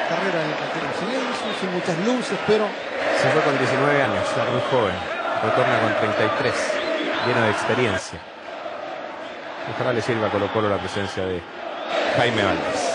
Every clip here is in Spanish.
carrera en silencio, sin muchas luces, pero... Se fue con 19 años, era muy joven. Retorna con 33, lleno de experiencia. Ojalá le sirva a Colo-Colo la presencia de Jaime Valdés.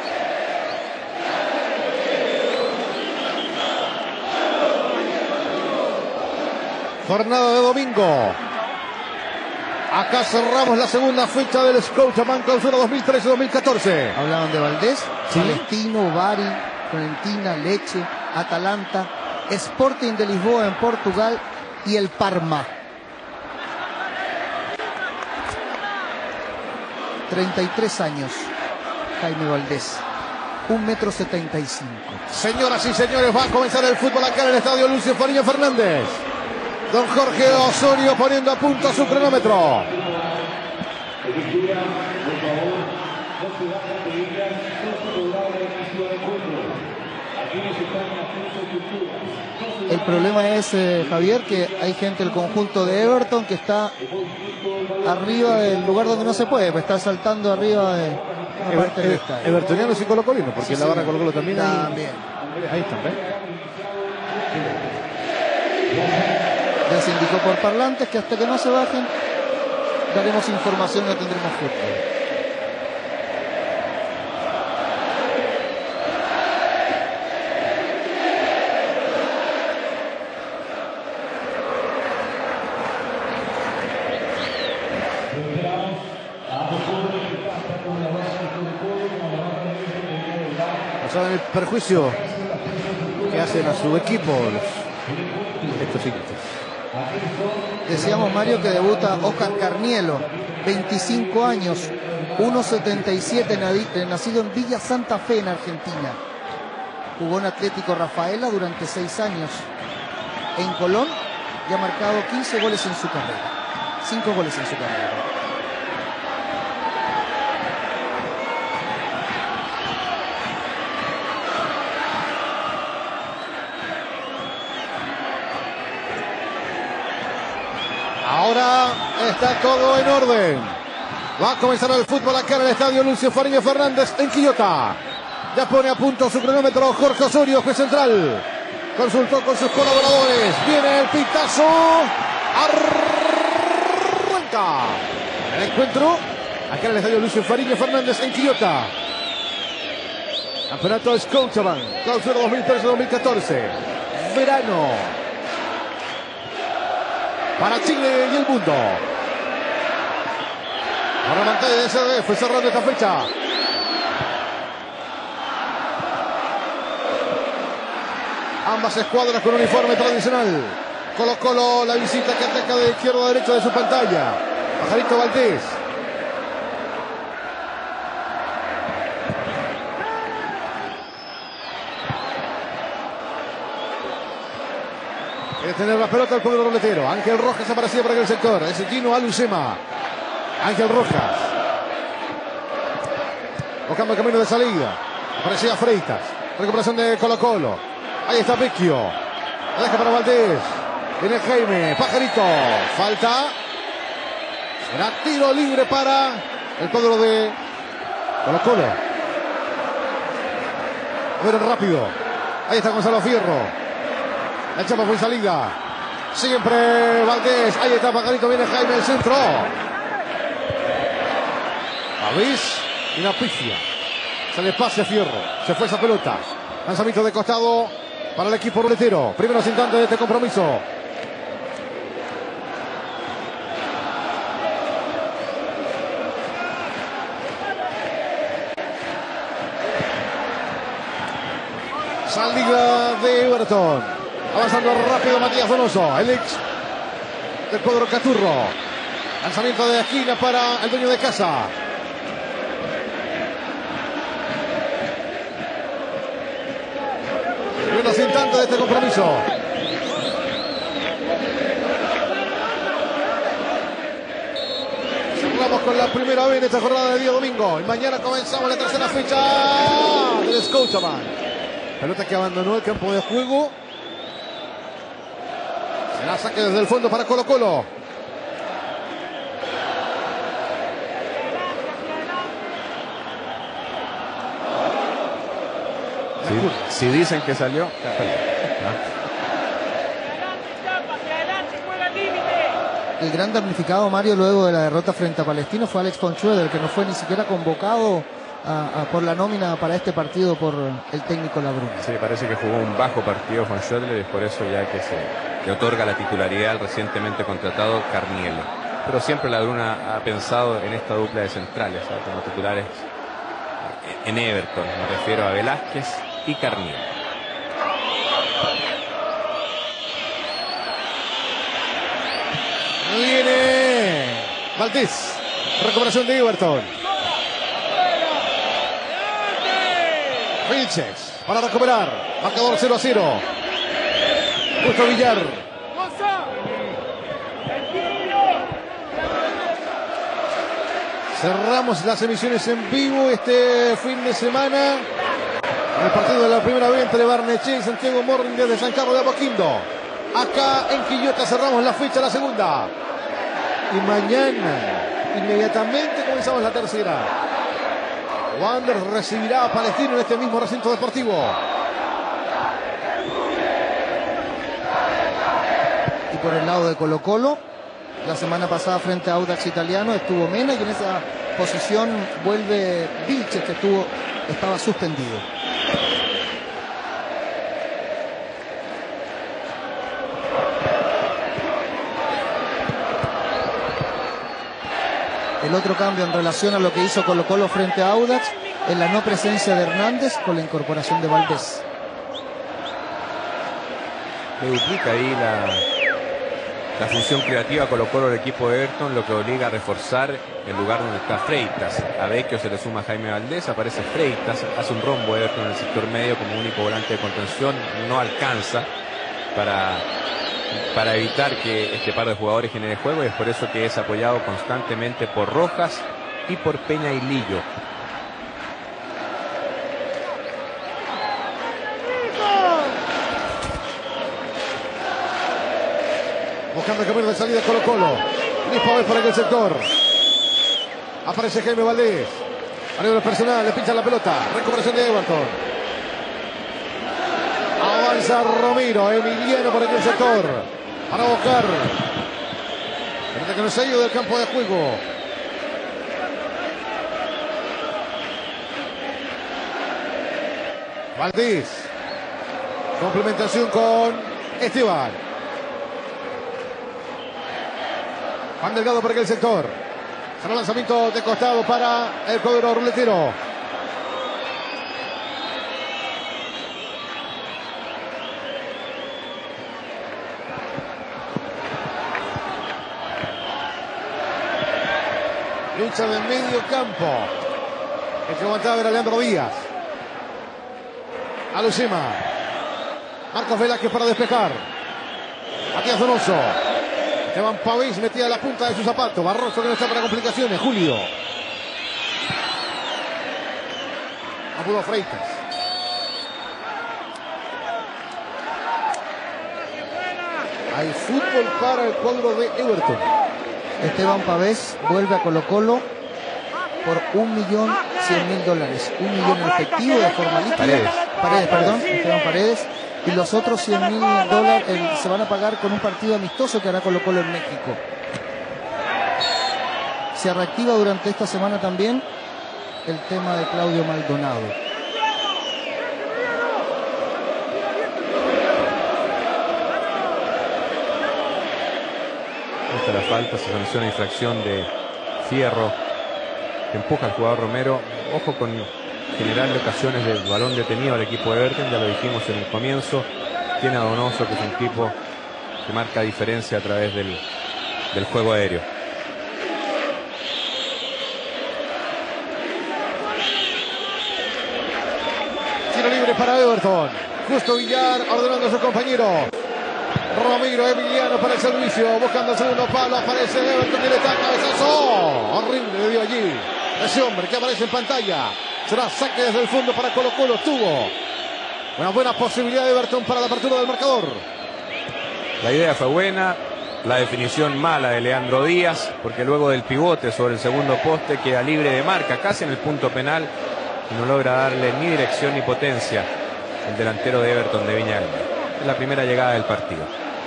Jornada de domingo. Acá cerramos la segunda fecha del Scotiabank Clausura 2013-2014. Hablaban de Valdés, sí. Palestino, Bari, Fiorentina, Lecce, Atalanta, Sporting de Lisboa en Portugal y el Parma. 33 años, Jaime Valdés, 1,75 m. Señoras y señores, va a comenzar el fútbol acá en el estadio Lucio Fariña Fernández. Don Jorge Osorio poniendo a punto su cronómetro. El problema es, Javier, que hay gente del conjunto de Everton que está arriba del lugar donde no se puede, pues está saltando arriba de una parte del estadio. Evertonianos y colocolinos, porque Sí, la barra sí. Colo-Colo también. También. Ahí están, ¿ves? Ya se indicó por parlantes que hasta que no se bajen daremos información y no tendremos fútbol. No saben el perjuicio que hacen a su equipo estos hinchas. Decíamos, Mario, que debuta Oscar Carnielo, 25 años, 1,77, nacido en Villa Santa Fe, en Argentina. Jugó en Atlético Rafaela durante 6 años. En Colón y ha marcado 15 goles en su carrera. 5 goles en su carrera. Ahora está todo en orden. Va a comenzar el fútbol acá en el estadio Lucio Fariña Fernández en Quillota. Ya pone a punto su cronómetro Jorge Osorio, juez central. Consultó con sus colaboradores. Viene el pitazo. Arranca el encuentro acá en el estadio Lucio Fariña Fernández en Quillota. Campeonato Scotiabank, Clausura 2013-2014. Verano para Chile y el mundo. Ahora pantalla de SDF fue cerrando esta fecha. Ambas escuadras con uniforme tradicional. Colo-Colo, la visita que ataca de izquierda a derecha de su pantalla. Pajarito Valdés. Quiere tener la pelota el pueblo roletero. Ángel Rojas aparecía por aquel sector. Es Gino Alucema. Ángel Rojas. Buscando el camino de salida. Aparecía Freitas. Recuperación de Colo-Colo. Ahí está Vecchio. La deja para Valdés. Viene Jaime. Pajarito. Falta. Será tiro libre para el cuadro de Colo-Colo. A ver rápido. Ahí está Gonzalo Fierro. La chapa fue salida. Siempre Valdés. Ahí está Pajarito. Viene Jaime el centro. Avís y una pifia. Se le pase a Fierro. Se fue esa pelota. Lanzamiento de costado para el equipo roletero. Primeros instantes de este compromiso. Salida de Everton. Avanzando rápido Matías Donoso. El ex del cuadro Caturro. Lanzamiento de esquina para el dueño de casa. Primeros instantes de este compromiso. Cerramos con la primera vez en esta jornada de día domingo. Y mañana comenzamos la tercera fecha del Scotiabank. Pelota que abandonó el campo de juego. Será saque desde el fondo para Colo-Colo. Si dicen que salió, ya salió. El gran damnificado, Mario, luego de la derrota frente a Palestino fue Alex von Schroeder, que no fue ni siquiera convocado por la nómina para este partido por el técnico Labruna. Sí, parece que jugó un bajo partido von Schroeder y es por eso ya que le otorga la titularidad al recientemente contratado Carniello. Pero siempre Labruna ha pensado en esta dupla de centrales, ¿sabes? Como titulares en Everton. Me refiero a Velázquez y Carniello. Viene Valdés. Recuperación de Everton. Vilches para recuperar. Marcador 0-0. Justo Villar. Cerramos las emisiones en vivo este fin de semana. El partido de la primera vez entre Barnechea y Santiago Morning desde San Carlos de Apoquindo. Acá en Quillota cerramos la fecha, la segunda. Y mañana, inmediatamente comenzamos la tercera. Wanderers recibirá a Palestino en este mismo recinto deportivo. Y por el lado de Colo-Colo, la semana pasada frente a Audax Italiano estuvo Mena y en esa posición vuelve Vilches, que estaba suspendido. El otro cambio en relación a lo que hizo Colo-Colo frente a Audax es la no presencia de Hernández con la incorporación de Valdés. Le duplica ahí la función creativa a Colo-Colo del equipo de Everton, lo que obliga a reforzar el lugar donde está Freitas. A Vecchio se le suma Jaime Valdés, aparece Freitas, hace un rombo Everton en el sector medio como único volante de contención, no alcanza para evitar que este par de jugadores genere juego, y es por eso que es apoyado constantemente por Rojas y por Peña y Lillo. Buscando el camino de salida Colo-Colo. Luis Pavés por aquel sector. Aparece Jaime Valdés. A nivel personal, le pincha la pelota. Recuperación de Everton. Avanza Romero. Emiliano por aquel sector. Para buscar. Frente que no se ha ido del campo de juego. Valdés. Complementación con Esteban. Juan Delgado por aquel sector. Será lanzamiento de costado para el cuadro ruletero. Lucha de medio campo. El que aguantaba era Leandro Díaz. A Lucema. Marcos Velázquez para despejar. Matías Donoso. Esteban Pavés metía la punta de su zapato. Barroso que no está para complicaciones. Julio. Apuró Freitas. Hay fútbol para el cuadro de Everton. Esteban Pavés vuelve a Colo-Colo por $1.100.000. $1 millón en efectivo de forma líquida. Paredes, Esteban Paredes. Y los otros $100.000 se van a pagar con un partido amistoso que hará Colo-Colo en México. Se reactiva durante esta semana también el tema de Claudio Maldonado. Esta es la falta, se sanciona infracción de Fierro, que empuja al jugador Romero. Ojo con generarle ocasiones del balón detenido al equipo de Everton, ya lo dijimos en el comienzo. Tiene a Donoso, que es un tipo que marca diferencia a través del juego aéreo. Tiro libre para Everton. Justo Villar ordenando a su compañero. Romero, Emiliano para el servicio, buscando el segundo palo, aparece Everton, que le está cabezazo. Horrible le dio allí ese hombre que aparece en pantalla. Será saque desde el fondo para Colo-Colo. Tuvo una buena posibilidad de Everton para la apertura del marcador. La idea fue buena, la definición mala de Leandro Díaz, porque luego del pivote sobre el segundo poste queda libre de marca, casi en el punto penal, y no logra darle ni dirección ni potencia el delantero de Everton de Viña del Mar. Es la primera llegada del partido.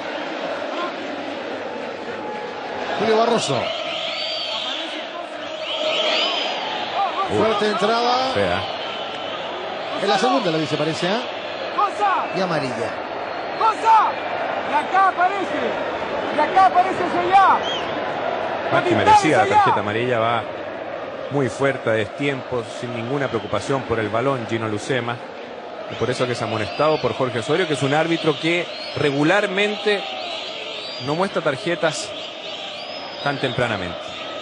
Julio Barroso. Fuerte entrada. Fea. En la segunda la dice, parece, ¿eh? Y amarilla. Y acá aparece ya. Más que merecida la tarjeta amarilla, va muy fuerte a destiempo, sin ninguna preocupación por el balón, Gino Lucema. Y por eso que es amonestado por Jorge Osorio, que es un árbitro que regularmente no muestra tarjetas tan tempranamente.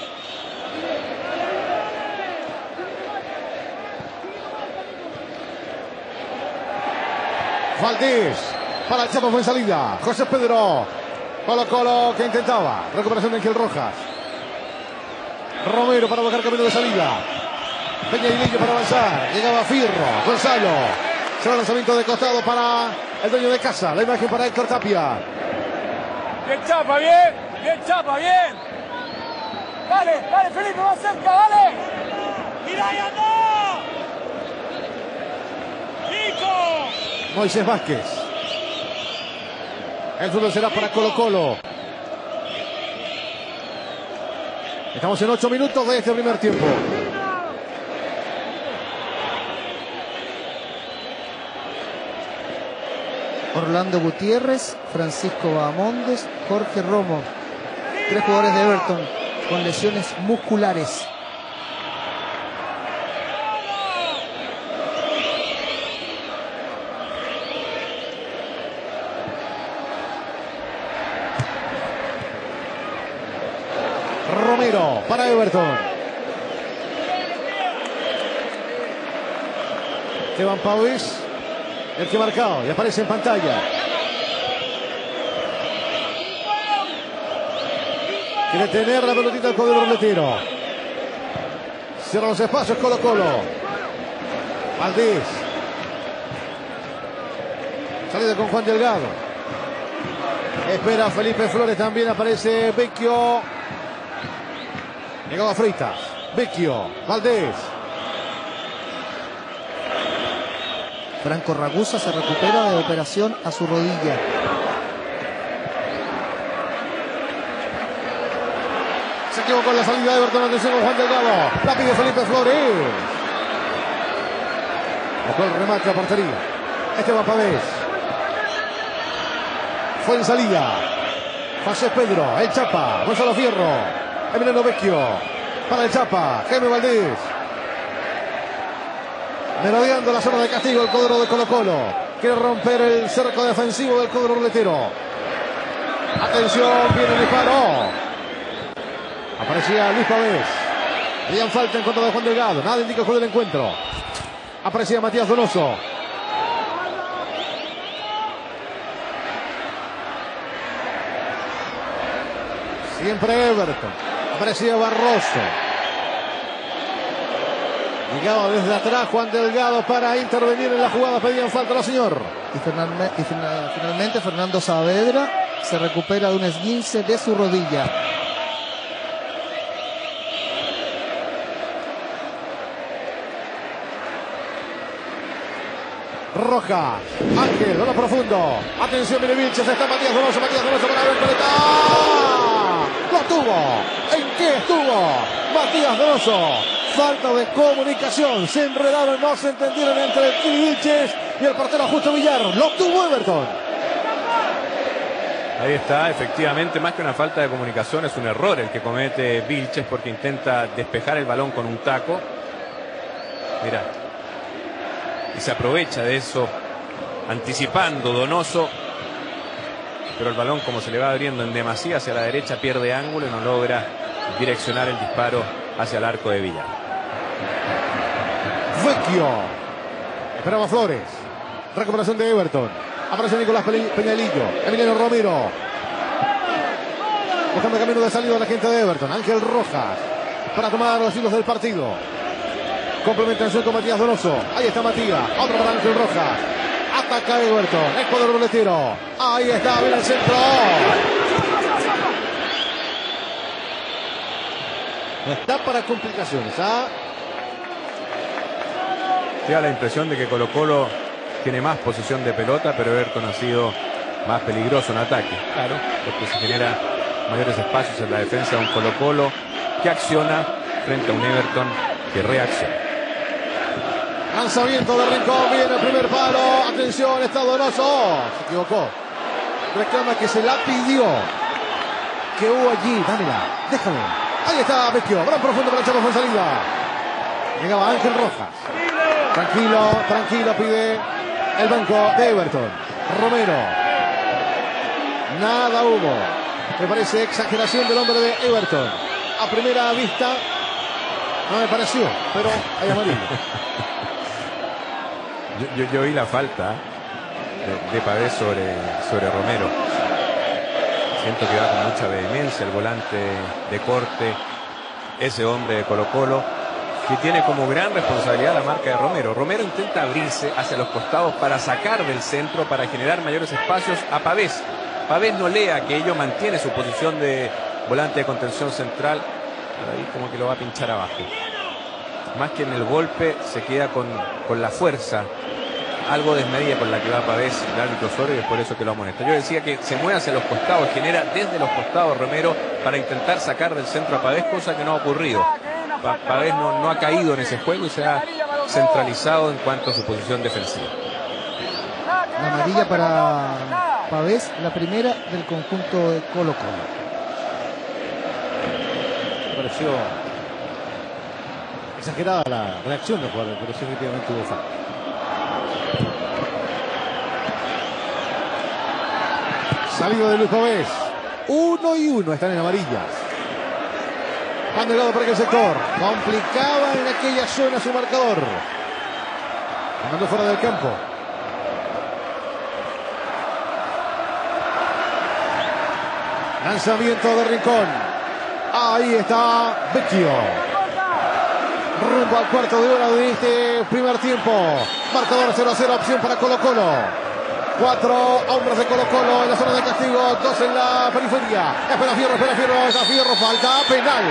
Valdés. Para el Chapa fue en salida. José Pedro. Colo que intentaba. Recuperación de Ángel Rojas. Romero para buscar camino de salida. Peña y Lillo para avanzar. Llegaba Firro. Gonzalo. Será lanzamiento de costado para el dueño de casa. La imagen para Héctor Tapia. Bien Chapa, bien. Bien Chapa, bien. Dale, Felipe, más cerca, dale. Mira y anda. Nico. Moisés Vázquez. El fútbol será para Colo. Estamos en 8 minutos de este primer tiempo. Orlando Gutiérrez, Francisco Bahamondes, Jorge Romo. 3 jugadores de Everton con lesiones musculares. Romero para Everton. Esteban Pauis, el que ha marcado y aparece en pantalla. Quiere tener la pelotita del cuadro roletero. Cierra los espacios Colo. Valdés. Salida con Juan Delgado. Espera Felipe Flores, también aparece Vecchio. Llegaba Freitas. Vecchio. Valdés. Franco Ragusa se recupera de operación a su rodilla. Se equivocó en la salida de Everton. Atención con Juan Delgado. La pide Felipe Flores. Buscó el remate a portería. Esteban Pavés. Fue en salida. José Pedro. El Chapa. Gonzalo Fierro. Emiliano Vecchio. Para el Chapa. Jaime Valdés. Merodeando la zona de castigo el cuadro de Colo. Quiere romper el cerco defensivo del cuadro ruletero. Atención, viene el disparo. Aparecía Luis Pavés. Habían falta en contra de Juan Delgado. Nada indica el juego del encuentro. Aparecía Matías Donoso. Siempre Everton. Aparecía Barroso. Llegaba desde atrás Juan Delgado para intervenir en la jugada. Pedían falta, no señor. Y finalmente Fernando Saavedra se recupera de un esguince de su rodilla. Roja. Ángel, lo profundo. Atención, mire Vilches. Está Matías Donoso para ver pelota. Lo tuvo. ¿En qué estuvo? Matías Donoso. Falta de comunicación. Se enredaron, no se entendieron entre el Kili Vilches y el portero Justo Villar. Lo tuvo Everton. Ahí está, efectivamente, más que una falta de comunicación, es un error el que comete Vilches porque intenta despejar el balón con un taco. Mira. Y se aprovecha de eso, anticipando Donoso. Pero el balón, como se le va abriendo en demasía hacia la derecha, pierde ángulo y no logra direccionar el disparo hacia el arco de Villar. Vecchio. Esperaba Flores. Recuperación de Everton. Aparece Nicolás Peñalillo. Emiliano Romero. Buscando camino de salida a la gente de Everton. Ángel Rojas. Para tomar los hilos del partido. Complementación con Matías Donoso. Ahí está Matías. Otro para Ángel Rojas. Ataca Everton. El cuadro ruletero. Ahí está. Viene el centro. No está para complicaciones. Da la impresión de que Colo-Colo tiene más posesión de pelota, pero Everton ha sido más peligroso en ataque. Claro, porque se genera mayores espacios en la defensa de un Colo-Colo que acciona frente a un Everton que reacciona. Lanzamiento de Rincón, viene el primer palo. Atención, está Donoso. Se equivocó. Reclama que se la pidió. Que hubo allí. Dámela, déjame. Ahí está Vecchio. Gran profundo para Chávez en salida. Llegaba Ángel Rojas. Tranquilo, tranquilo, pide el banco de Everton. Romero. Nada hubo. Me parece exageración del hombre de Everton. A primera vista no me pareció, pero hay amarillo. Yo vi la falta de Pavés sobre Romero. Siento que va con mucha vehemencia el volante de corte, ese hombre de Colo-Colo, que tiene como gran responsabilidad la marca de Romero. Romero intenta abrirse hacia los costados para sacar del centro, para generar mayores espacios a Pavés. Pavés no lee aquello, mantiene su posición de volante de contención central, por ahí como que lo va a pinchar abajo. Más que en el golpe, se queda con la fuerza algo desmedida con la que va Pavés, el árbitro Osorio, y es por eso que lo amonesta. Yo decía que se mueve hacia los costados, genera desde los costados Romero para intentar sacar del centro a Pavés, cosa que no ha ocurrido. Pavés no ha caído en ese juego y se ha centralizado en cuanto a su posición defensiva. La amarilla para Pavés, la primera del conjunto de Colo-Colo. Me pareció exagerada la reacción del jugador, pero sí, efectivamente hubo falta. Salido de Luis Pavés. 1-1 están en amarillas. Han llegado por aquel sector. Complicaba en aquella zona su marcador. Andando fuera del campo. Lanzamiento de Rincón. Ahí está Vecchio. Rumbo al cuarto de hora de este primer tiempo. Marcador 0-0, opción para Colo-Colo. 4 hombres de Colo-Colo en la zona de castigo, 2 en la periferia. Espera Fierro, falta, penal.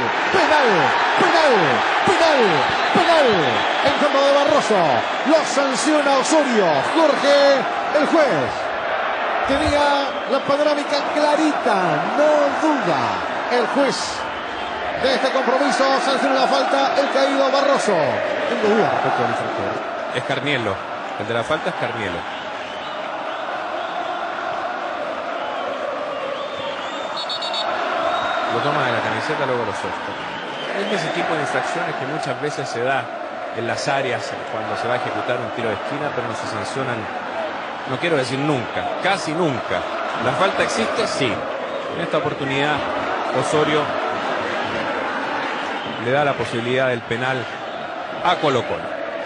En campo de Barroso. Lo sanciona Osorio. Jorge, el juez. Tenía la panorámica clarita, no duda. El juez de este compromiso sanciona la falta, el caído Barroso. Tengo duda respecto al infractor. Es Carnielo. El de la falta es Carnielo. Lo toma de la camiseta, luego lo suelta. Es de ese tipo de infracciones que muchas veces se da en las áreas cuando se va a ejecutar un tiro de esquina, pero no se sancionan, no quiero decir nunca, casi nunca. ¿La falta existe? Sí. En esta oportunidad Osorio le da la posibilidad del penal a Colo-Colo.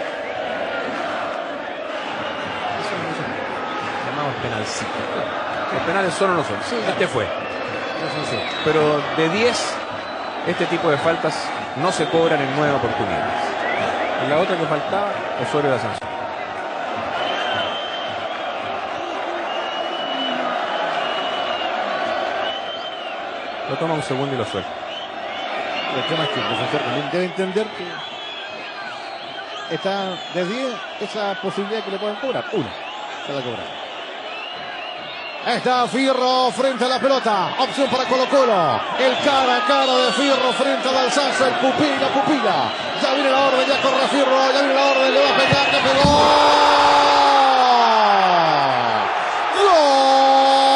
Eso llamamos penalcito. Los penales solo no son. Sí, este fue. Pero de 10, este tipo de faltas no se cobran en 9 oportunidades. Y la otra que faltaba, Osorio la sanción. Lo toma un segundo y lo suelta. El tema es que el defensor también debe entender que está de 10 esa posibilidad que le pueden cobrar. Una se la cobran. Está Fierro frente a la pelota. Opción para Colo-Colo. El cara a cara de Fierro frente al Alsace. El pupila. Ya viene la orden, ya corre Fierro. Ya viene la orden, le va a pegar, le pegó. ¡Gol!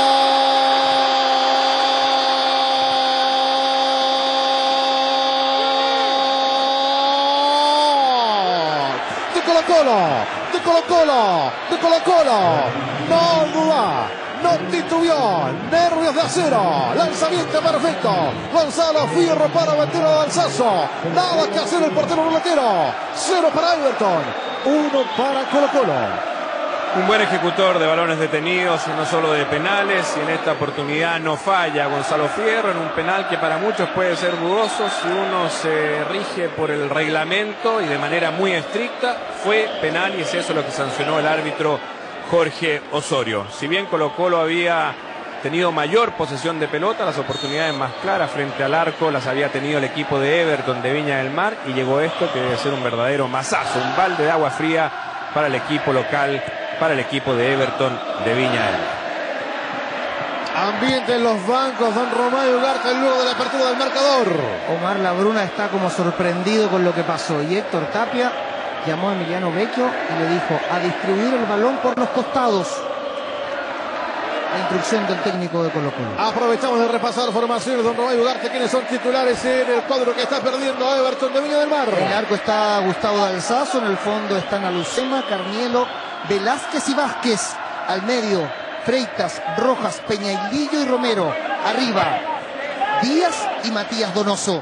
De Colo-Colo. No duda. No titubeó, nervios de acero, lanzamiento perfecto, Gonzalo Fierro para meter al Alsazo, nada que hacer el portero rulotero, 0 para Everton, 1 para Colo-Colo. Un buen ejecutor de balones detenidos, no solo de penales, y en esta oportunidad no falla Gonzalo Fierro en un penal que para muchos puede ser dudoso si uno se rige por el reglamento y de manera muy estricta. Fue penal y es eso lo que sancionó el árbitro Jorge Osorio. Si bien Colo-Colo había tenido mayor posesión de pelota, las oportunidades más claras frente al arco las había tenido el equipo de Everton de Viña del Mar, y llegó esto que debe ser un verdadero mazazo, un balde de agua fría para el equipo local para el equipo de Everton de Viña del Mar. Ambiente en los bancos, don Romario Ugarte luego de la apertura del marcador. Omar Labruna está como sorprendido con lo que pasó y Héctor Tapia llamó a Emiliano Vecchio y le dijo a distribuir el balón por los costados. La instrucción del técnico de Colo-Colo. Aprovechamos de repasar formaciones, don Romario Ugarte, quienes son titulares en el cuadro que está perdiendo a Everton de Viña del Mar. En el arco está Gustavo D'Alzazo, en el fondo están Alucema, Carnielo, Velázquez y Vázquez. Al medio, Freitas, Rojas, Peñailillo y Romero. Arriba, Díaz y Matías Donoso.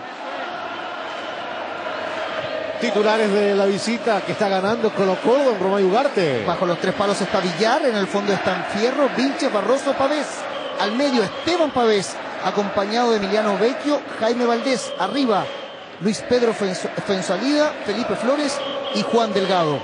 Titulares de la visita que está ganando Colo-Colo, don Romario Ugarte. Bajo los tres palos está Villar, en el fondo están Fierro, Vilches, Barroso, Pavés. Al medio Esteban Pavés, acompañado de Emiliano Vecchio, Jaime Valdés. Arriba, Luis Pedro Fuenzalida, Felipe Flores y Juan Delgado.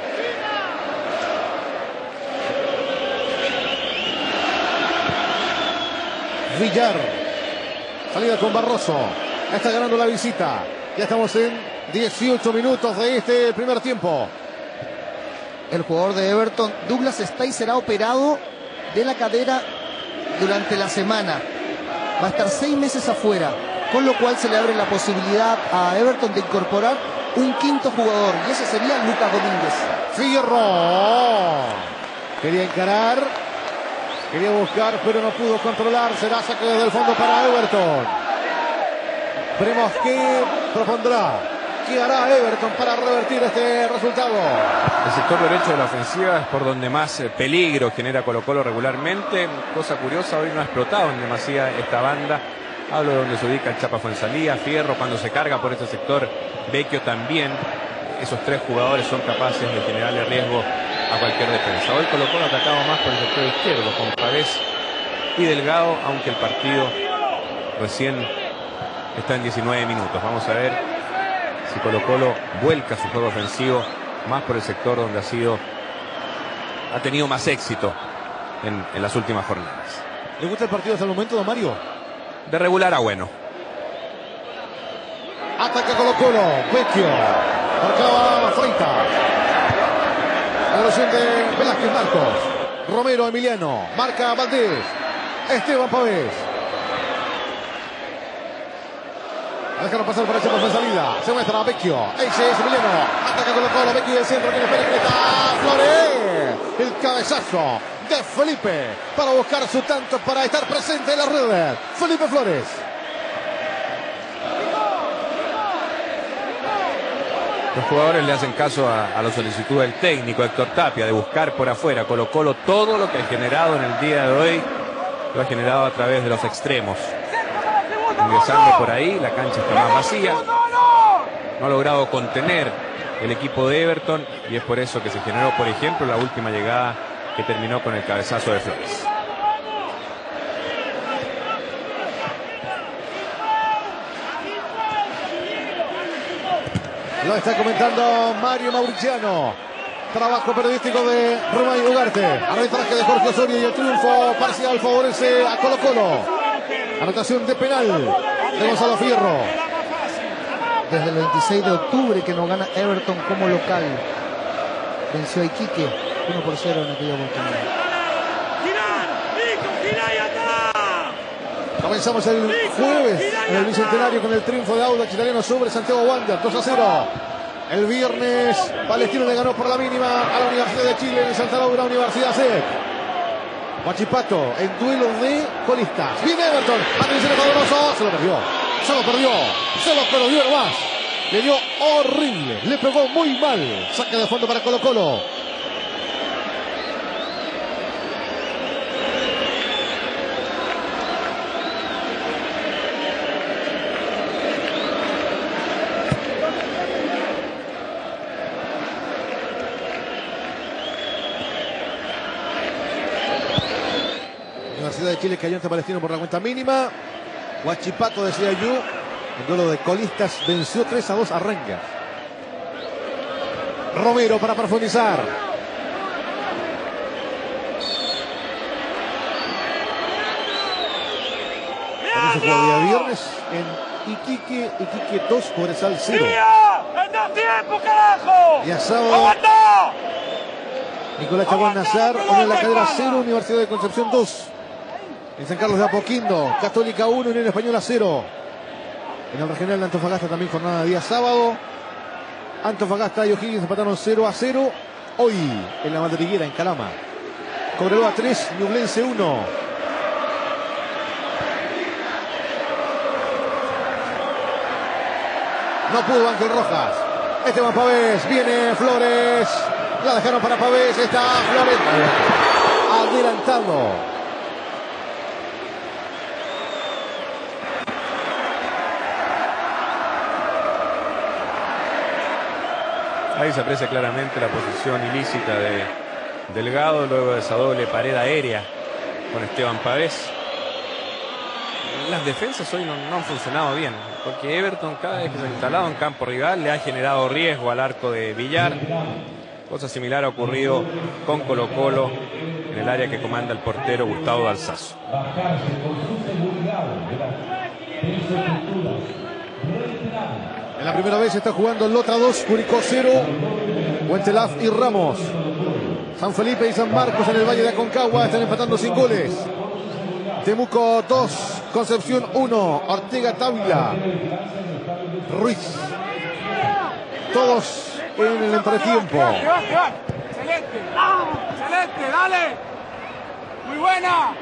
Villar, salida con Barroso, está ganando la visita. Ya estamos en 18 minutos de este primer tiempo. El jugador de Everton, Douglas Stay, será operado de la cadera durante la semana. Va a estar 6 meses afuera, con lo cual se le abre la posibilidad a Everton de incorporar un quinto jugador, y ese sería Lucas Domínguez. Fierro quería encarar, quería buscar, pero no pudo controlar. Será saque desde el fondo para Everton. Veremos qué propondrá, qué hará Everton para revertir este resultado. El sector derecho de la ofensiva es por donde más peligro genera Colo-Colo regularmente. Cosa curiosa, hoy no ha explotado en demasía esta banda. Hablo de donde se ubica el Chapa Fuenzalía, Fierro, cuando se carga por este sector, Vecchio también. Esos tres jugadores son capaces de generarle riesgo a cualquier defensa. Hoy Colo-Colo atacaba más por el sector izquierdo, con Pavés y Delgado, aunque el partido recién está en 19 minutos. Vamos a ver si Colo-Colo vuelca su juego ofensivo más por el sector donde ha tenido más éxito en las últimas jornadas. ¿Le gusta el partido hasta el momento, don Mario? De regular a bueno. Ataca Colo-Colo, Vecchio, marcaba Freitas. La evolución de Velázquez Marcos, Romero Emiliano, marca Valdés, Esteban Pavés. Dejaron pasar por el Chapa de salida. Se muestra a Vecchio. Ese es Emiliano. Ataca Colo-Colo. Vecchio del centro. Que le penetra. Flores. El cabezazo de Felipe para buscar su tanto, para estar presente en la red. Felipe Flores. Los jugadores le hacen caso a la solicitud del técnico Héctor Tapia de buscar por afuera. Colo-Colo todo lo que ha generado en el día de hoy lo ha generado a través de los extremos. Ingresando por ahí, la cancha está más vacía. No ha logrado contener el equipo de Everton y es por eso que se generó, por ejemplo, la última llegada que terminó con el cabezazo de Flores. Lo está comentando Mario Mauriciano. Trabajo periodístico de Romario Ugarte. Arbitraje de Jorge Osorio y el triunfo parcial favorece a Colo-Colo. Anotación de penal de Gonzalo Fierro. Desde el 26 de octubre que no gana Everton como local. Venció a Iquique 1-0 en aquella oportunidad. Comenzamos el jueves en el Bicentenario con el triunfo de Audax Italiano sobre Santiago Wanderers 2-0. El viernes Palestino le ganó por la mínima a la Universidad de Chile en Santa Laura, Universidad SEC. Huachipato en duelo de colistas. Viene Everton. Atención a Poderoso. Se lo perdió nomás. Le dio horrible. Le pegó muy mal. Saque de fondo para Colo-Colo. Universidad de Chile cayó ante Palestino por la cuenta mínima. Huachipato, decía yo, el duelo de colistas, venció 3-2 a Rangers. Romero para profundizar. Por eso juega día viernes en Iquique 2, Cobresal 0. ¡En 2 tiempos, carajo! Y a sábado ¡Aguantó! Nicolás Chaguán Nazar, Unión La Calera 0, Universidad de Concepción 2. En San Carlos de Apoquindo, Católica 1, Unión Española 0. En el regional de Antofagasta también jornada de día sábado. Antofagasta y O'Higgins empataron 0-0. Hoy en la Madriguera, en Calama. Cobreloa 3, Ñublense 1. No pudo Ángel Rojas. Esteban Pavés, viene Flores. La dejaron para Pavés. Está Flores adelantado. Ahí se aprecia claramente la posición ilícita de Delgado luego de esa doble pared aérea con Esteban Pavés. Las defensas hoy no han funcionado bien, porque Everton cada vez que se ha instalado en campo rival le ha generado riesgo al arco de Villar. Cosa similar ha ocurrido con Colo-Colo en el área que comanda el portero Gustavo Dalsazo. En la primera vez está jugando Lota 2, Curicó 0, Huentelaf y Ramos. San Felipe y San Marcos en el Valle de Aconcagua están empatando sin goles. Temuco 2, Concepción 1, Ortega Távila, Ruiz. Todos en el entretiempo. Excelente, excelente, dale. Muy buena.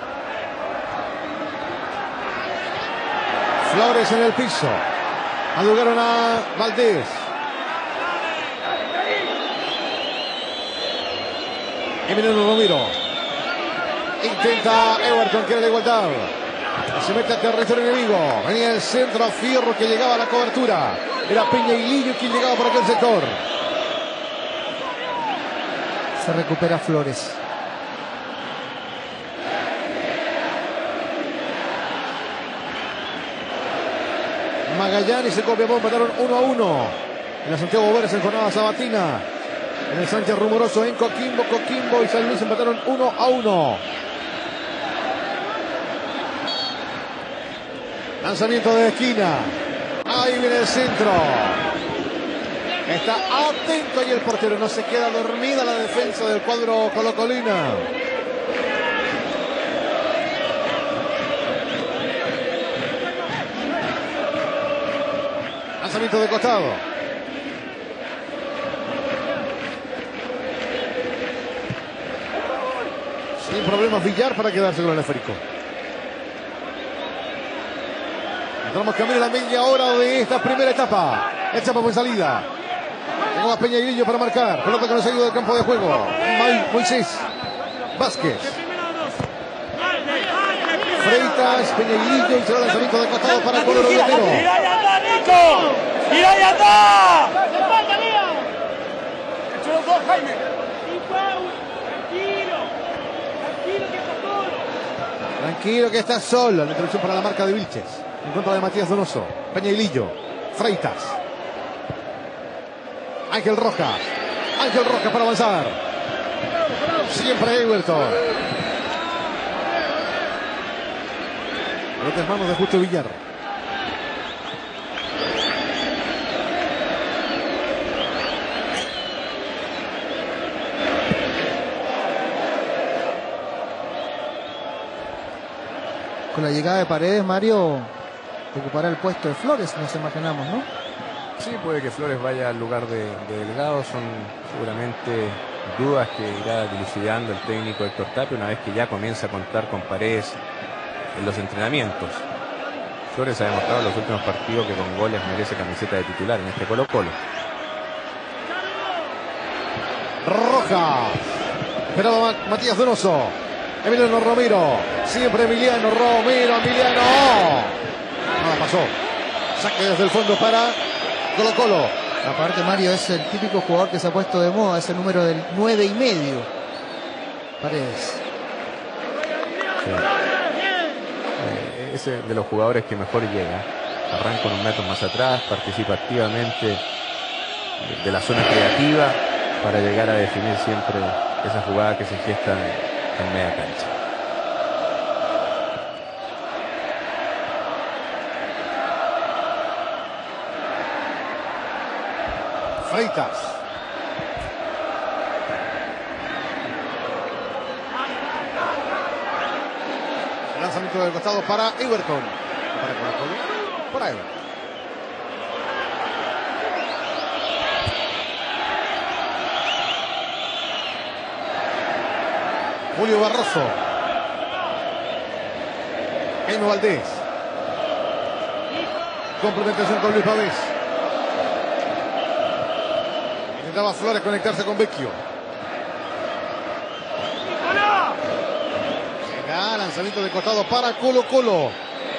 Flores en el piso. Adugaron a Valdés. Emiliano Romero. Intenta Everton, quiere la igualdad. Se mete a territorio enemigo. Venía el centro a Fierro que llegaba a la cobertura. Era Peña y Lillo quien llegaba por aquel sector. Se recupera Flores. Magallanes y Copiapó empataron 1-1. En la Santiago Boveras en jornada sabatina. En el Sánchez Rumoroso en Coquimbo y San Luis empataron 1-1. Lanzamiento de esquina. Ahí viene el centro. Está atento ahí el portero. No se queda dormida la defensa del cuadro colocolina. Lanzamiento de costado. Sin problemas Villar para quedarse con el esférico. Entramos camino a la media hora de esta primera etapa. Etapa por salida. Tengo a Peña y Lillo para marcar. Pelota que nos ayuda del campo de juego. Moisés Vázquez. Freitas, Peña y Lillo y será el lanzamiento de costado para el Colorado Viajero. ¡Mira y anda, Nico! ¡Mira y anda! ¡Echo los dos, Jaime! Tranquilo que está solo. La introducción para la marca de Vilches. En contra de Matías Donoso. Peña y Lillo. Freitas. Ángel Rojas. Ángel Rojas para avanzar. Siempre Everton. Pelota en manos de Justo Villar. Con la llegada de Paredes, Mario ocupará el puesto de Flores, nos imaginamos, ¿no? Sí, puede que Flores vaya al lugar de Delgado. Son seguramente dudas que irá dilucidando el técnico Héctor Tapia una vez que ya comienza a contar con Paredes en los entrenamientos. Flores ha demostrado en los últimos partidos que con goles merece camiseta de titular en este Colo-Colo. Rojas. Esperaba Matías Donoso. Emiliano Romero. Siempre Emiliano Romero. Nada pasó. Saque desde el fondo para Colo-Colo. Aparte, Mario es el típico jugador que se ha puesto de moda, ese número del 9,5. Paredes. Sí. Ese de los jugadores que mejor llega. Arranca unos metros más atrás, participa activamente de la zona creativa para llegar a definir siempre esa jugada que se gesta en media cancha. Freitas. Lanzamiento del costado para Everton. Para Everton. Julio Barroso. Jaime Valdés. Complementación con Luis Pavés. Intentaba Flores conectarse con Vecchio. Llega lanzamiento de costado para Colo Colo.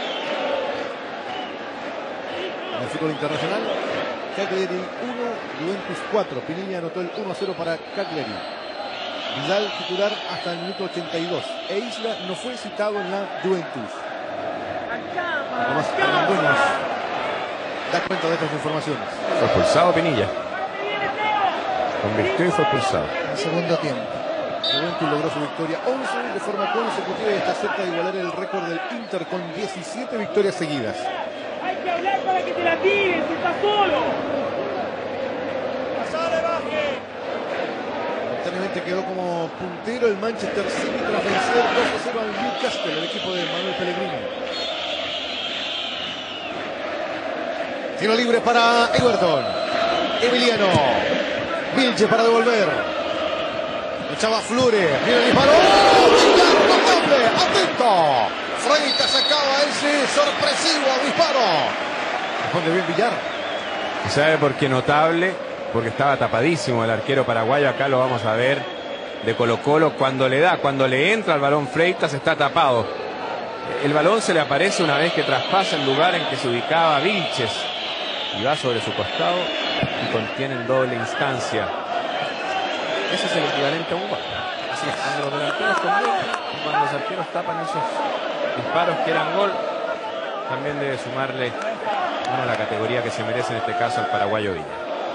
En el fútbol internacional, Cagliari 1, Juventus 4. Pinilla anotó el 1-0 para Cagliari. Vidal titular hasta el minuto 82. E Isla no fue citado en la Juventus. Además, Argandoñas da cuenta de estas informaciones. Fue expulsado Pinilla. Convirtió y fue expulsado. En segundo tiempo. Juventus logró su victoria 11 de forma consecutiva y está cerca de igualar el récord del Inter con 17 victorias seguidas. Hay que hablar para que te la tiren, si estás solo. Pasale, baje. Momentáneamente quedó como puntero el Manchester City tras vencer 2-0 al Newcastle, el equipo de Manuel Pellegrini. Tiro libre para Everton. Emiliano. Vilche para devolver. Echaba Flores. Mira el disparo. ¡Oh! ¡Notable! ¡Atento! Freitas sacaba ese sorpresivo disparo. Responde bien Villar. ¿Sabe por qué notable? Porque estaba tapadísimo el arquero paraguayo. Acá lo vamos a ver de Colo Colo. Cuando le entra el balón Freitas, está tapado. El balón se le aparece una vez que traspasa el lugar en que se ubicaba Vilches. Y va sobre su costado y contiene en doble instancia. Ese es el equivalente a un gol. Así es, cuando los delanteros convierten y cuando los arqueros tapan esos disparos que eran gol, también debe sumarle la categoría que se merece en este caso al paraguayo Villa.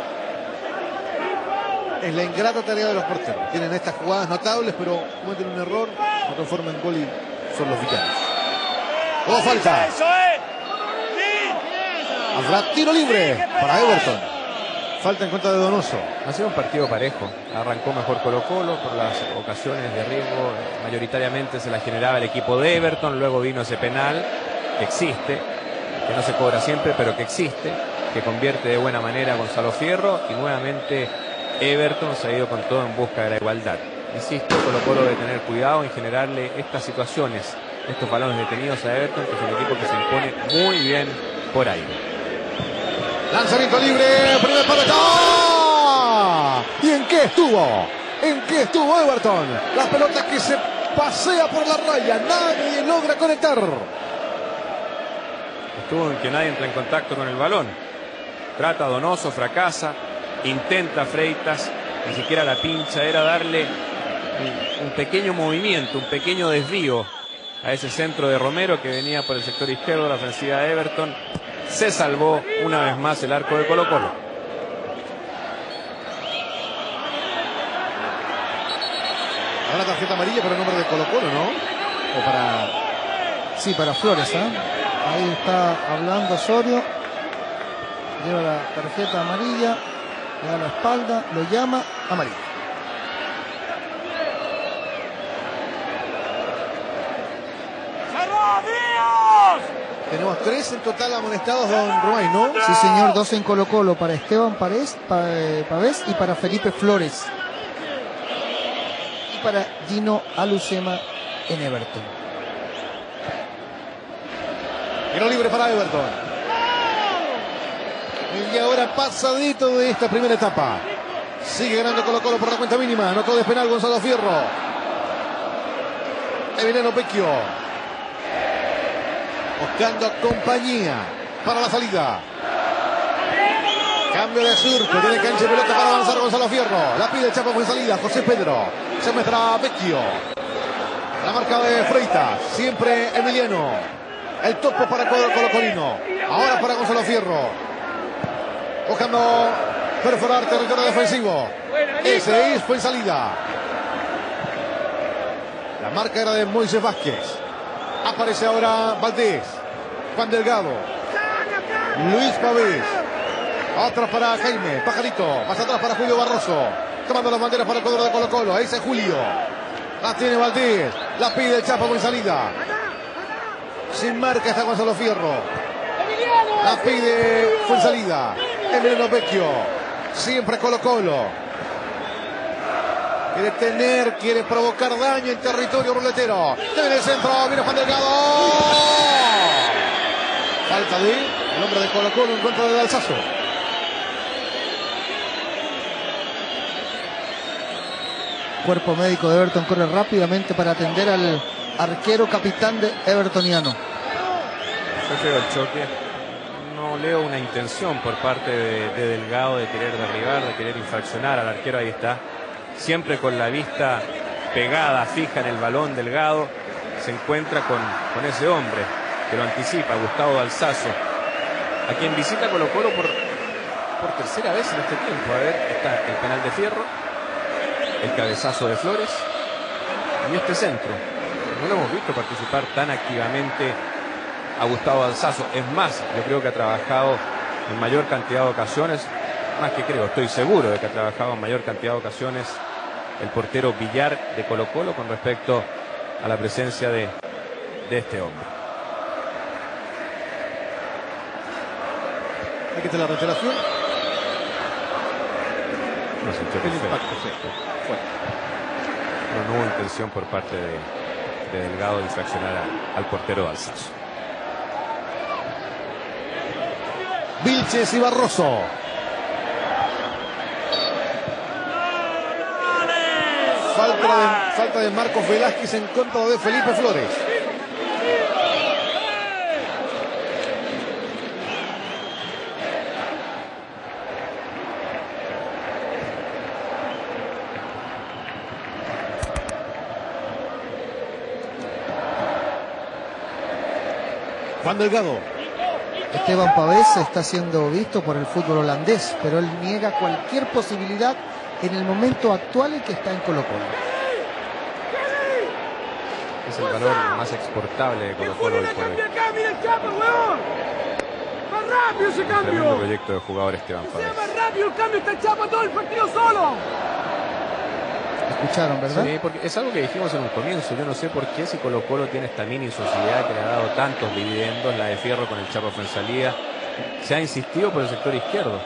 Es la ingrata tarea de los porteros. Tienen estas jugadas notables, pero cometen un error, lo transforman en gol y son los villanos. ¡Oh, falta! Habrá tiro libre para Everton. Falta en contra de Donoso. Ha sido un partido parejo. Arrancó mejor Colo Colo por las ocasiones de riesgo. Mayoritariamente se las generaba el equipo de Everton. Luego vino ese penal que existe, que no se cobra siempre, pero que existe, que convierte de buena manera a Gonzalo Fierro. Y nuevamente Everton se ha ido con todo en busca de la igualdad. Insisto, Colo Colo debe tener cuidado en generarle estas situaciones, estos balones detenidos a Everton, que es un equipo que se impone muy bien por ahí. Lanzamiento libre, primer palo. ¿Y en qué estuvo? ¿En qué estuvo Everton? La pelota que se pasea por la raya, nadie logra conectar. Estuvo en que nadie entra en contacto con el balón. Trata Donoso, fracasa, intenta Freitas, ni siquiera la pincha, era darle un pequeño movimiento, un pequeño desvío a ese centro de Romero que venía por el sector izquierdo de la ofensiva de Everton. Se salvó una vez más el arco de Colo Colo. Ahora tarjeta amarilla para el nombre de Colo Colo, ¿no? O para... Sí, para Flores, ¿eh? Ahí está hablando Osorio. Lleva la tarjeta amarilla, le da la espalda, lo llama, amarilla. Tenemos 3 en total amonestados, don Romay, ¿no? Sí, señor, 2 en Colo Colo para Esteban Pavés y para Felipe Flores. Y para Gino Alucema en Everton. Tiro libre para Everton. Y ahora pasadito de esta primera etapa. Sigue ganando Colo Colo por la cuenta mínima. Anotó de penal Gonzalo Fierro. Emiliano Vecchio. Buscando compañía para la salida. Cambio de surco. Tiene cancha y pelota para avanzar Gonzalo Fierro. La pide el Chapo con salida. José Pedro. Se muestra Vecchio. La marca de Freitas. Siempre Emiliano. El topo para Colo Colino. Ahora para Gonzalo Fierro. Buscando perforar territorio defensivo. Ese fue en salida. La marca era de Moisés Vázquez. Aparece ahora Valdés. Juan Delgado. Luis Pavés. Otra para Jaime. Pajarito. Más atrás para Julio Barroso. Tomando las banderas para el cuadro de Colo Colo. Ese es Julio. La tiene Valdés. La pide el Chapo con salida. Sin marca está Gonzalo Fierro. La pide Fuenzalida. Emiliano Vecchio. Siempre Colo-Colo. Quiere tener, quiere provocar daño en territorio ruletero. Viene el centro, viene Juan Delgado. Falta de el hombre de Colo-Colo en contra de Alzazo. Cuerpo médico de Everton corre rápidamente para atender al arquero capitán de Evertoniano. Yo creo el choque. No leo una intención por parte de Delgado de querer derribar, de querer infraccionar al arquero. Ahí está. Siempre con la vista pegada, fija en el balón. Delgado se encuentra con ese hombre que lo anticipa, Gustavo Alzazo, a quien visita Colo-Colo por tercera vez en este tiempo. A ver, está el penal de Fierro, el cabezazo de Flores y este centro. No lo hemos visto participar tan activamente a Gustavo Alzazo. Es más, yo creo que ha trabajado en mayor cantidad de ocasiones, más que creo, estoy seguro de que ha trabajado en mayor cantidad de ocasiones el portero Villar de Colo-Colo con respecto a la presencia de este hombre. Hay que tener la revelación. No sintió El perfecto. impacto fue. Pero no hubo intención por parte de Delgado de infraccionar al portero Alzazo. Vilches y Barroso. Falta de Marcos Velázquez en contra de Felipe Flores. Juan Delgado. Esteban Pavés está siendo visto por el fútbol holandés, pero él niega cualquier posibilidad en el momento actual en que está en Colo-Colo. Es el valor más exportable de Colo-Colo hoy por hoy. ¡Más rápido ese Tremendo cambio! proyecto de jugador Esteban Pavés. ¡Más rápido el cambio! ¡Está el Chapa todo el partido solo! Escucharon, ¿verdad? Sí, porque es algo que dijimos en un comienzo. Yo no sé por qué, si Colo-Colo tiene esta mini sociedad que le ha dado tantos dividendos, la de Fierro con el Chapo Fuenzalida, se ha insistido por el sector izquierdo.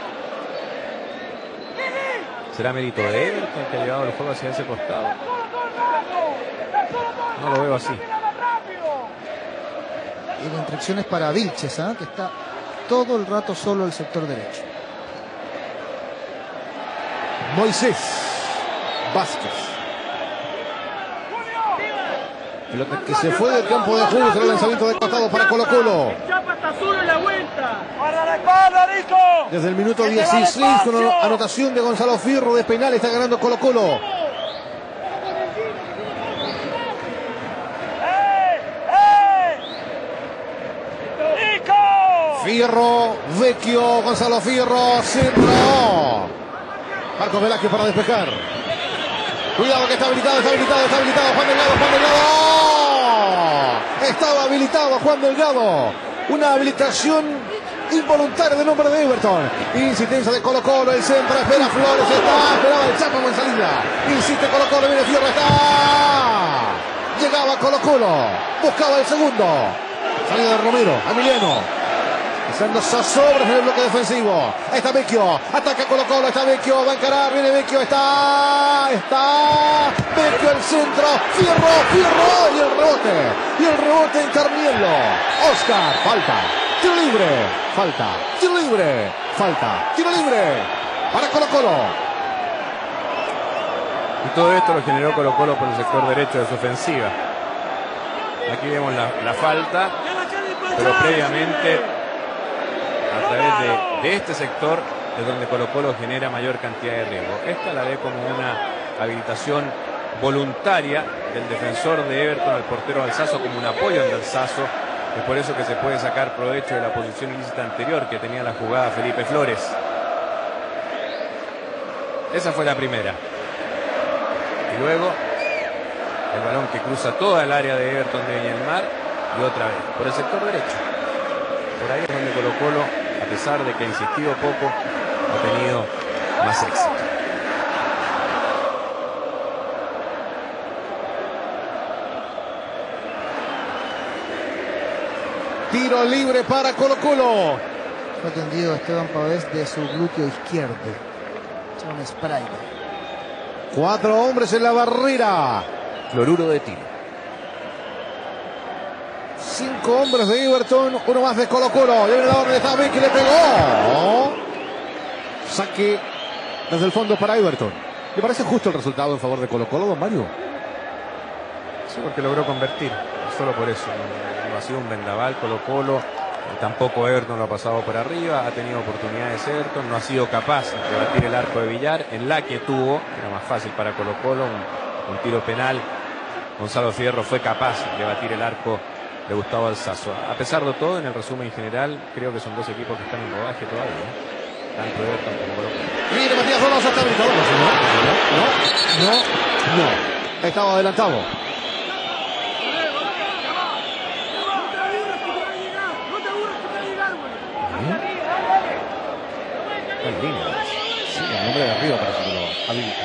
¿Será mérito de Everton que ha llevado el juego hacia ese costado? No lo veo así. Y la instrucción es para Vilches, ¿eh? Que está todo el rato solo el sector derecho. Moisés Vázquez. Pelota que se fue del campo de juego. Será el lanzamiento de costado para Colo-Colo. Chapa está solo en la vuelta. ¡Guarda la espalda, Nico! Desde el minuto 16 con anotación de Gonzalo Fierro de penal está ganando Colo-Colo. Fierro, Vecchio, Gonzalo Fierro, centro. Marcos Velázquez para despejar. Cuidado que está habilitado Juan Delgado. Estaba habilitado Juan Delgado. Una habilitación involuntaria del hombre de Everton. Insistencia de Colo-Colo, el centro, espera Flores, esperaba el Chapo en salida. Insiste Colo-Colo, viene Fierro, está. Llegaba Colo-Colo, buscaba el segundo. Salida de Romero, Emiliano. Pisando zozobras en el bloque defensivo. Ahí está Vecchio. Ataca Colo-Colo. Está Vecchio. Va a encarar. Viene Vecchio. Está. Vecchio el centro. Fierro. Y el rebote en Carniello. Oscar. Falta. Tiro libre. Falta. Tiro libre. Falta. Tiro libre. Para Colo-Colo. Y todo esto lo generó Colo-Colo por el sector derecho de su ofensiva. Aquí vemos la falta. Pero previamente, a través de este sector es donde Colo-Colo genera mayor cantidad de riesgo. Esta la ve como una habilitación voluntaria del defensor de Everton al portero Alzazo, como un apoyo al Alzazo. Es por eso que se puede sacar provecho de la posición ilícita anterior que tenía la jugada Felipe Flores. Esa fue la primera. Y luego el balón que cruza toda el área de Everton de Viña del Mar y otra vez por el sector derecho. Por ahí es donde Colo-Colo, a pesar de que ha insistido poco, ha tenido más éxito. Tiro libre para Colo-Colo. Fue atendido Esteban Pavés de su glúteo izquierdo. Echa un spray. 4 hombres en la barrera. Cloruro de tiro. 5 hombres de Everton, uno más de Colo-Colo. Y viene la orden de Javi que le pegó. Saque desde el fondo para Everton. ¿Le parece justo el resultado en favor de Colo-Colo, don Mario? Sí, porque logró convertir. Solo por eso. No ha sido un vendaval Colo-Colo. Tampoco Everton lo ha pasado por arriba. Ha tenido oportunidades Everton. No ha sido capaz de batir el arco de Villar. En la que tuvo, era más fácil para Colo-Colo, un tiro penal. Gonzalo Fierro fue capaz de batir el arco de Gustavo Alzazo. A pesar de todo, en el resumen general, creo que son dos equipos que están en rodaje todavía. Tanto Everton como Colo-Colo. Mire, Matías Donoso está habilitado. No. Estaba adelantado. En línea. Sí, el nombre de arriba parece que lo habilita.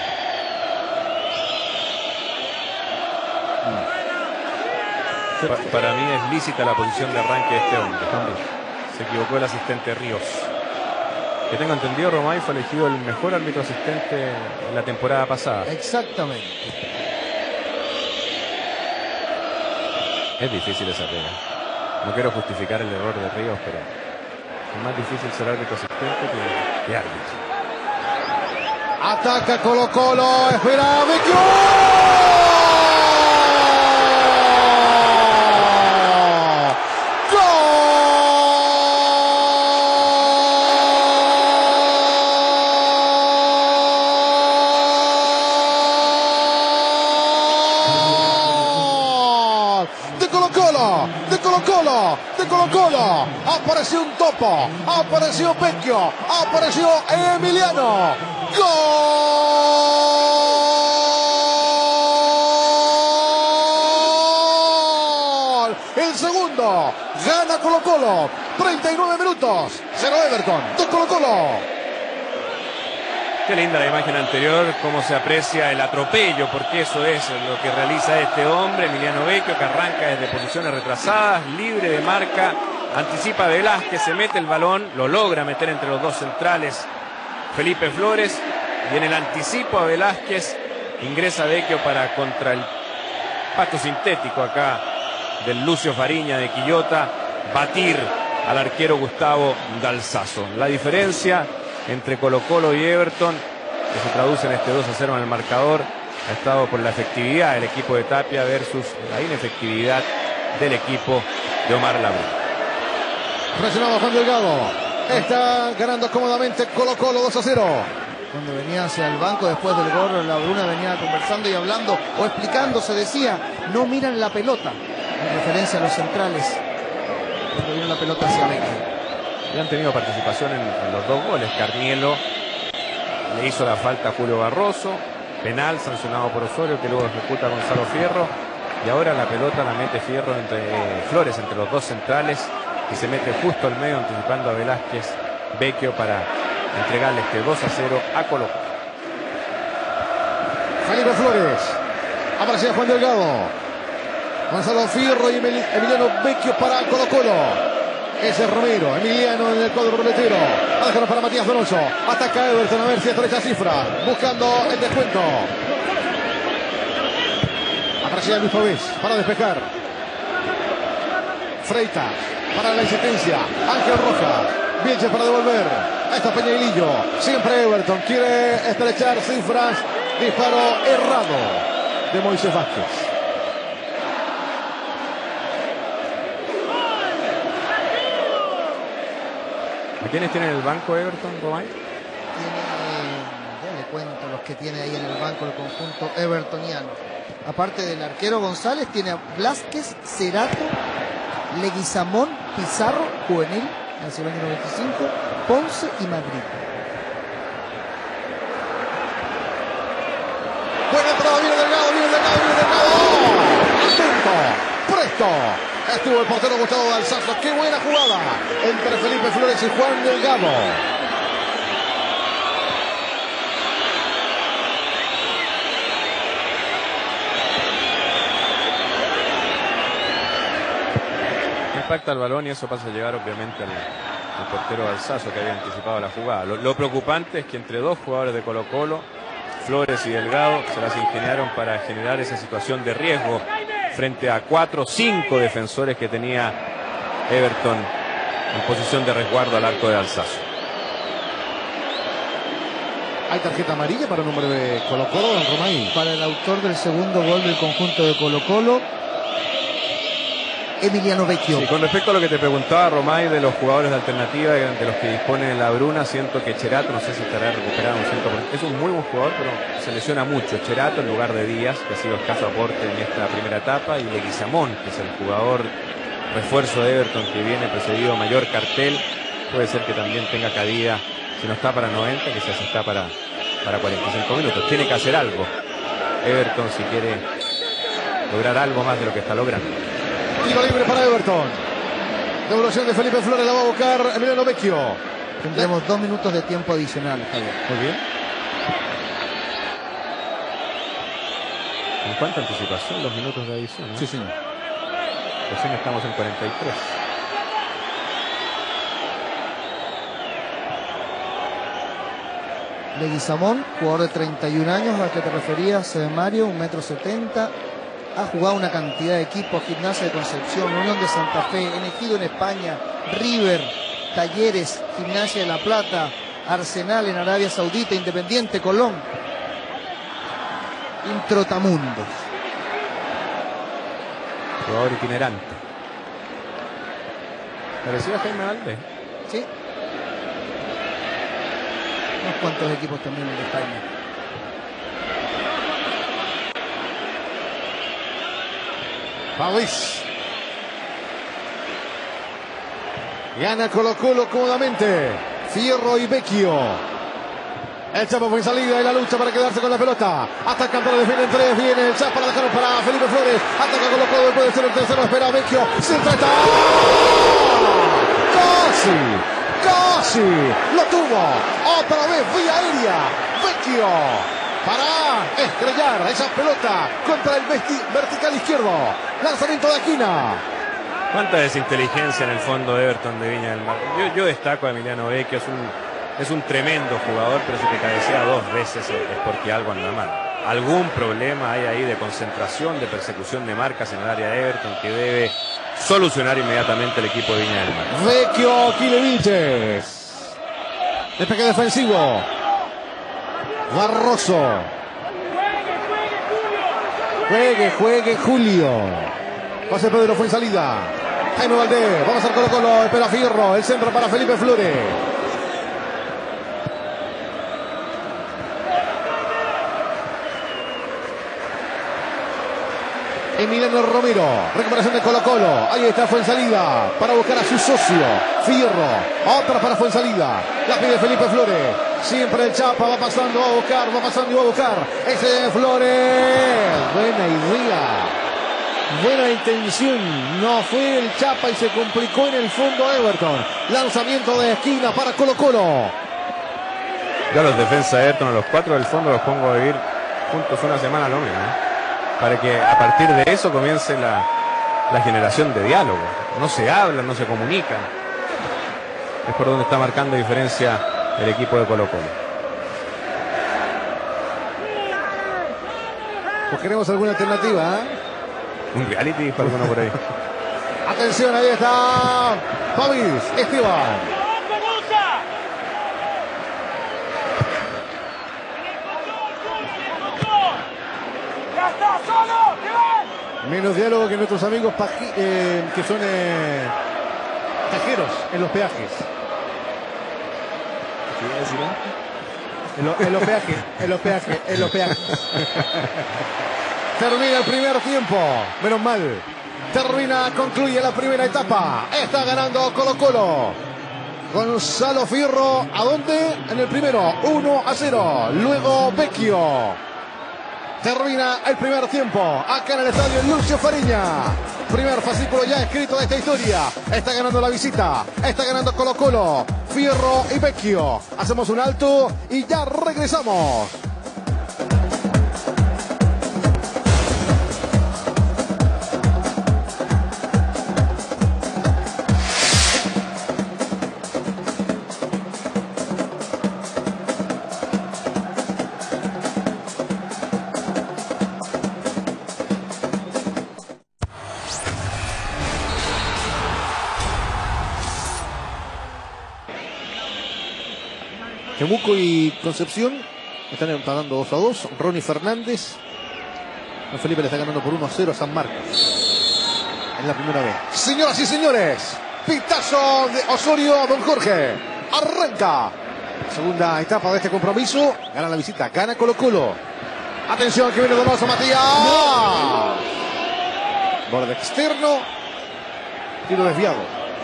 Para mí es lícita la posición de arranque de este hombre. Se equivocó el asistente Ríos. Que tengo entendido, Romay fue elegido el mejor árbitro asistente en la temporada pasada. Exactamente. Es difícil esa pega. No quiero justificar el error de Ríos, pero es más difícil ser árbitro asistente que árbitro. Ataca Colo-Colo. Espera Vecchio. De Colo-Colo, apareció un topo, apareció Vecchio, apareció Emiliano. ¡Gol! El segundo, gana Colo-Colo, 39 minutos, 0 Everton, de Colo-Colo. Qué linda la imagen anterior, cómo se aprecia el atropello, porque eso es lo que realiza este hombre, Emiliano Vecchio, que arranca desde posiciones retrasadas, libre de marca, anticipa a Velázquez, se mete el balón, lo logra meter entre los dos centrales Felipe Flores, y en el anticipo a Velázquez ingresa Vecchio para contra el pasto sintético acá del Lucio Fariña de Quillota, batir al arquero Gustavo D'Alzazo. La diferencia entre Colo-Colo y Everton, que se traduce en este 2-0 en el marcador, ha estado por la efectividad del equipo de Tapia versus la inefectividad del equipo de Omar Labruna. Presionado Juan Delgado. Está ganando cómodamente Colo-Colo 2-0. Cuando venía hacia el banco después del gol, Labruna venía conversando y hablando o explicando, se decía, no miran la pelota, en referencia a los centrales, cuando vino la pelota hacia Vecchio. Y han tenido participación en los dos goles. Carnielo le hizo la falta a Julio Barroso, penal sancionado por Osorio, que luego ejecuta Gonzalo Fierro, y ahora la pelota la mete Fierro Flores entre los dos centrales, y se mete justo al medio anticipando a Velázquez Vecchio para entregarle este 2-0 a Colo-Colo. Felipe Flores, aparecía Juan Delgado, Gonzalo Fierro y Emiliano Vecchio para Colo-Colo. Ese es Romero, Emiliano en el cuadro roletero. A dejarlo para Matías Donoso. Ataca Everton, a ver si estrecha cifra. Buscando el descuento. Aparecía Luis Pavés para despejar. Freitas para la insistencia. Ángel Rojas. Vilches para devolver. Ahí está Peñailillo. Siempre Everton quiere estrechar cifras. Disparo errado de Moisés Vázquez. ¿A quiénes tiene en el banco Everton, Romay? Ya le cuento los que tiene ahí en el banco el conjunto evertoniano. Aparte del arquero González, tiene a Blázquez, Cerato, Leguizamón, Pizarro, juvenil, nació el año 95, Ponce y Madrid. Buena entrada, viene Delgado. Atento, presto. Estuvo el portero Gustavo D'Alzazo. Qué buena jugada entre Felipe Flores y Juan Delgado. impacta el balón y eso pasa a llegar obviamente al portero Alzazo, que había anticipado la jugada. Lo preocupante es que entre dos jugadores de Colo-Colo, Flores y Delgado, se las ingeniaron para generar esa situación de riesgo frente a 4 o 5 defensores que tenía Everton en posición de resguardo al arco de Alzazo. Hay tarjeta amarilla para el número de Colo-Colo, don Romaí. Para el autor del segundo gol del conjunto de Colo-Colo, Emiliano Vecchio. Sí, con respecto a lo que te preguntaba Romay de los jugadores de alternativa, de los que dispone la Bruna, siento que Cherato, no sé si estará recuperado un 100%. Es un muy buen jugador, pero se lesiona mucho. Cherato en lugar de Díaz, que ha sido escaso aporte en esta primera etapa, y Leguizamón, que es el jugador refuerzo de Everton, que viene precedido mayor cartel. Puede ser que también tenga cabida, si no está para 90, que se está para 45 minutos. Tiene que hacer algo Everton si quiere lograr algo más de lo que está logrando. Tiro libre para Everton. Devolución de Felipe Flores, la va a buscar Emiliano Vecchio. Tendremos 2 minutos de tiempo adicional, Javier. Muy bien. ¿En cuánta anticipación? 2 minutos de adición, ¿no? Sí, señor. Recién estamos en 43. Leguizamón, jugador de 31 años al que te referías, Mario, 1,70 m. Ha jugado una cantidad de equipos: Gimnasia de Concepción, Unión de Santa Fe, Ejido en España, River, Talleres, Gimnasia de La Plata, Arsenal en Arabia Saudita, Independiente, Colón. Un trotamundos. Jugador itinerante. Parecía Jaime Valdés. Sí. Unos cuantos equipos también en España. Paulis. Gana Colo-Colo cómodamente. Fierro y Vecchio. El Chapo fue en salida y la lucha para quedarse con la pelota. Hasta el campeón defiende en 3. Viene el Chapo para dejarlo para Felipe Flores. Ataca Colo-Colo. Puede ser el tercero. Espera Vecchio. Se trata. Casi. Lo tuvo. Otra vez vía aérea. Vecchio. Para estrellar esa pelota contra el vertical izquierdo. Lanzamiento de esquina. Cuánta desinteligencia en el fondo de Everton de Viña del Mar. Yo destaco a Emiliano Vecchio, es un tremendo jugador, pero si te cabecea 2 veces es porque algo anda mal. Algún problema hay ahí de concentración, de persecución de marcas en el área de Everton que debe solucionar inmediatamente el equipo de Viña del Mar. Vecchio, Quileviches. Despegue defensivo. Barroso. Juegue Julio. José Pedro fue en salida. Jaime Valdés. Vamos a hacer Colo-Colo. Espera Fierro. El centro para Felipe Flores. Emiliano Romero, recuperación de Colo-Colo. Ahí está Fuensalida para buscar a su socio Fierro. Otra para Fuensalida. La pide Felipe Flores. Siempre el Chapa va pasando, va a buscar. Ese Flores. Buena idea. Buena intención. No fue el Chapa y se complicó en el fondo Everton. Lanzamiento de esquina para Colo-Colo. Yo a los defensas de Everton, a los 4 del fondo, los pongo a vivir juntos una semana lo menos, para que a partir de eso comience la generación de diálogo. No se hablan, no se comunican. Es por donde está marcando diferencia el equipo de Colo-Colo. Pues queremos alguna alternativa, Un reality para alguno por ahí. Atención, ahí está Fabiz Esteban. Menos diálogo que nuestros amigos que son cajeros en los peajes. En los peajes. Termina el primer tiempo. Menos mal. Concluye la primera etapa. Está ganando Colo-Colo. Gonzalo Fierro, ¿a dónde? En el primero, 1-0. Luego Vecchio. Termina el primer tiempo acá en el estadio Lucio Fariña. Primer fascículo ya escrito de esta historia. Está ganando la visita. Está ganando Colo-Colo. Fierro y Vecchio. Hacemos un alto y ya regresamos. Temuco y Concepción están empatando 2-2. Ronnie Fernández. Don Felipe le está ganando por 1-0 a San Marcos. En la primera vez. Señoras y señores, pitazo de Osorio a Don Jorge. Arranca la segunda etapa de este compromiso. Gana la visita, gana Colo-Colo. Atención que viene Donoso Matías. Borde externo. Tiro desviado.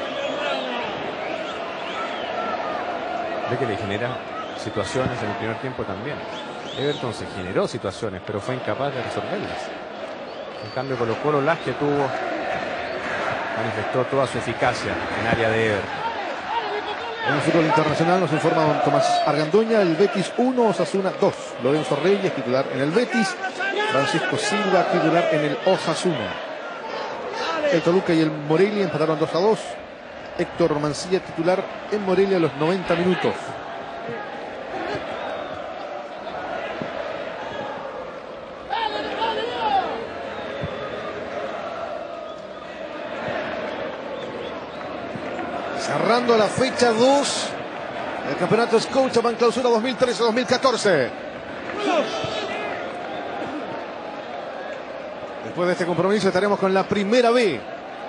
Ve que le genera situaciones en el primer tiempo también. Everton se generó situaciones, pero fue incapaz de resolverlas. En cambio, Colo-Colo, las que tuvo, manifestó toda su eficacia en área de Everton. En el fútbol internacional nos informa don Tomás Argandoña, el Betis 1, Osasuna 2. Lorenzo Reyes, titular en el Betis. Francisco Silva, titular en el Osasuna. El Toluca y el Morelia empataron 2-2. Héctor Mancilla, titular en Morelia a los 90 minutos. Cerrando la fecha 2 del campeonato Scotiabank Clausura 2013-2014. Después de este compromiso estaremos con la primera B.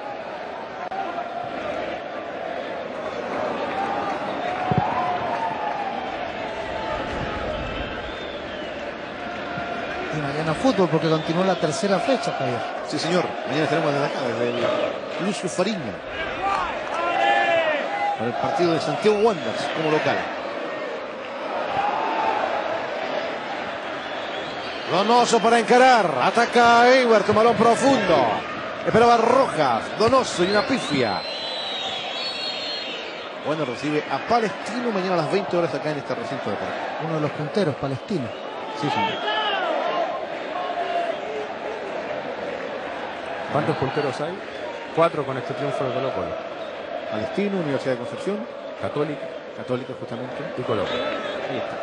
Y mañana fútbol porque continúa la tercera fecha, Javier. Sí, señor. Mañana estaremos desde acá, desde el Lucio Fariña, con el partido de Santiago Wanderers como local. Donoso para encarar. Ataca a Everton, balón profundo. Esperaba Rojas. Donoso y una pifia. Bueno, recibe a Palestino mañana a las 20 horas acá en este recinto de parque. Uno de los punteros, Palestino. Sí, señor. ¿Cuántos punteros hay? 4 con este triunfo de Colo-Colo. Palestino, Universidad de Concepción, Católica Católica justamente. y Colo-Colo. Ahí está.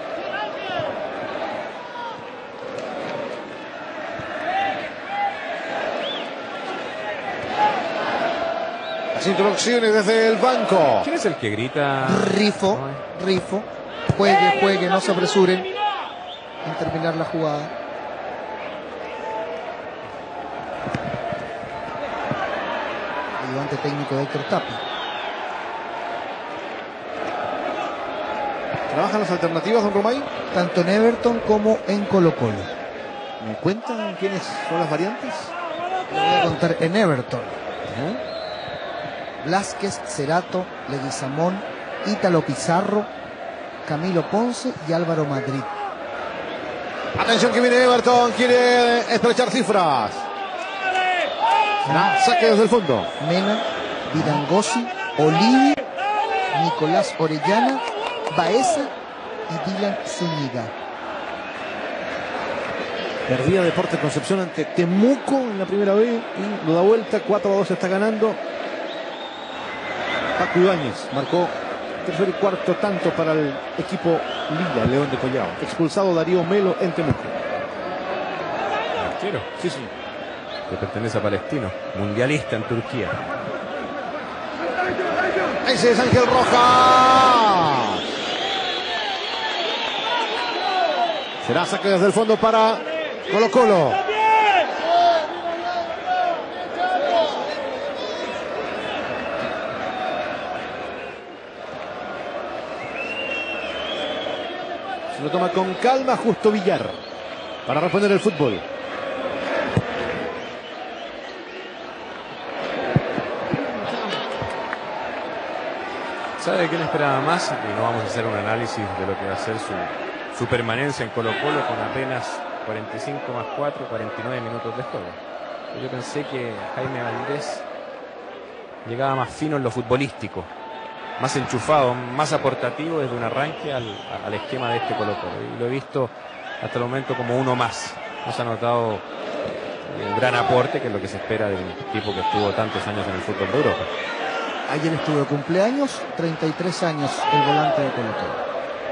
Las introducciones desde el banco. ¿Quién es el que grita? Rifo. Juegue, no se apresuren en terminar la jugada. Ayudante técnico de Héctor Tapia. ¿Trabajan las alternativas, don Romay? Tanto en Everton como en Colo-Colo. ¿Me cuentan quiénes son las variantes? Le voy a contar en Everton. Blázquez, Cerato, Leguizamón, Ítalo Pizarro, Camilo Ponce y Álvaro Madrid. Atención que viene Everton, quiere estrechar cifras. Será saque desde el fondo. Mena, Vidangosi, Olivi, Nicolás Orellana, Baeza y Dylan Zúñiga. Perdía Deportes Concepción ante Temuco en la primera vez y lo da vuelta. 4-2 está ganando. Paco Ibáñez marcó tercer y cuarto tanto para el equipo Lila, León de Collao. Expulsado Darío Melo en Temuco. Arquero, Sí, señor. que pertenece a Palestino, mundialista en Turquía. Ese es Ángel Rojas. Será saque desde el fondo para Colo-Colo. Se lo toma con calma Justo Villar para responder el fútbol. ¿Sabe de quién esperaba más? Y no vamos a hacer un análisis de lo que va a ser su permanencia en Colo-Colo con apenas 45 más 4, 49 minutos de juego. Yo pensé que Jaime Valdés llegaba más fino en lo futbolístico, más enchufado, más aportativo desde un arranque al esquema de este Colo-Colo. Y lo he visto hasta el momento como uno más. No se ha notado un gran aporte, que es lo que se espera de un tipo que estuvo tantos años en el fútbol de Europa. Ayer estuvo de cumpleaños, 33 años el volante de Colo-Colo.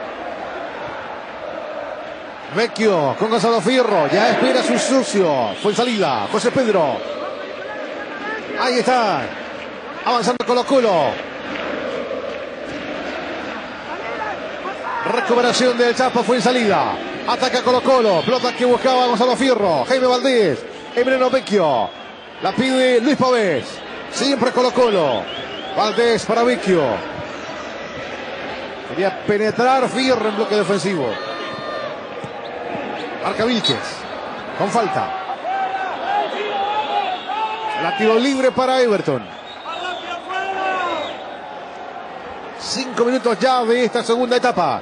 Vecchio con Gonzalo Fierro, ya espera su socio. Fue en salida, José Pedro. Ahí está, avanzando Colo-Colo. Recuperación del Chapa, fue en salida. Ataca Colo-Colo. Pelota que buscaba Gonzalo Fierro. Jaime Valdés. Emiliano Vecchio. La pide Luis Pavés. Siempre Colo-Colo. Valdés para Vecchio. Quería penetrar Fierro en bloque defensivo. Marca Vilches. Con falta. La tiro libre para Everton. 5 minutos ya de esta segunda etapa.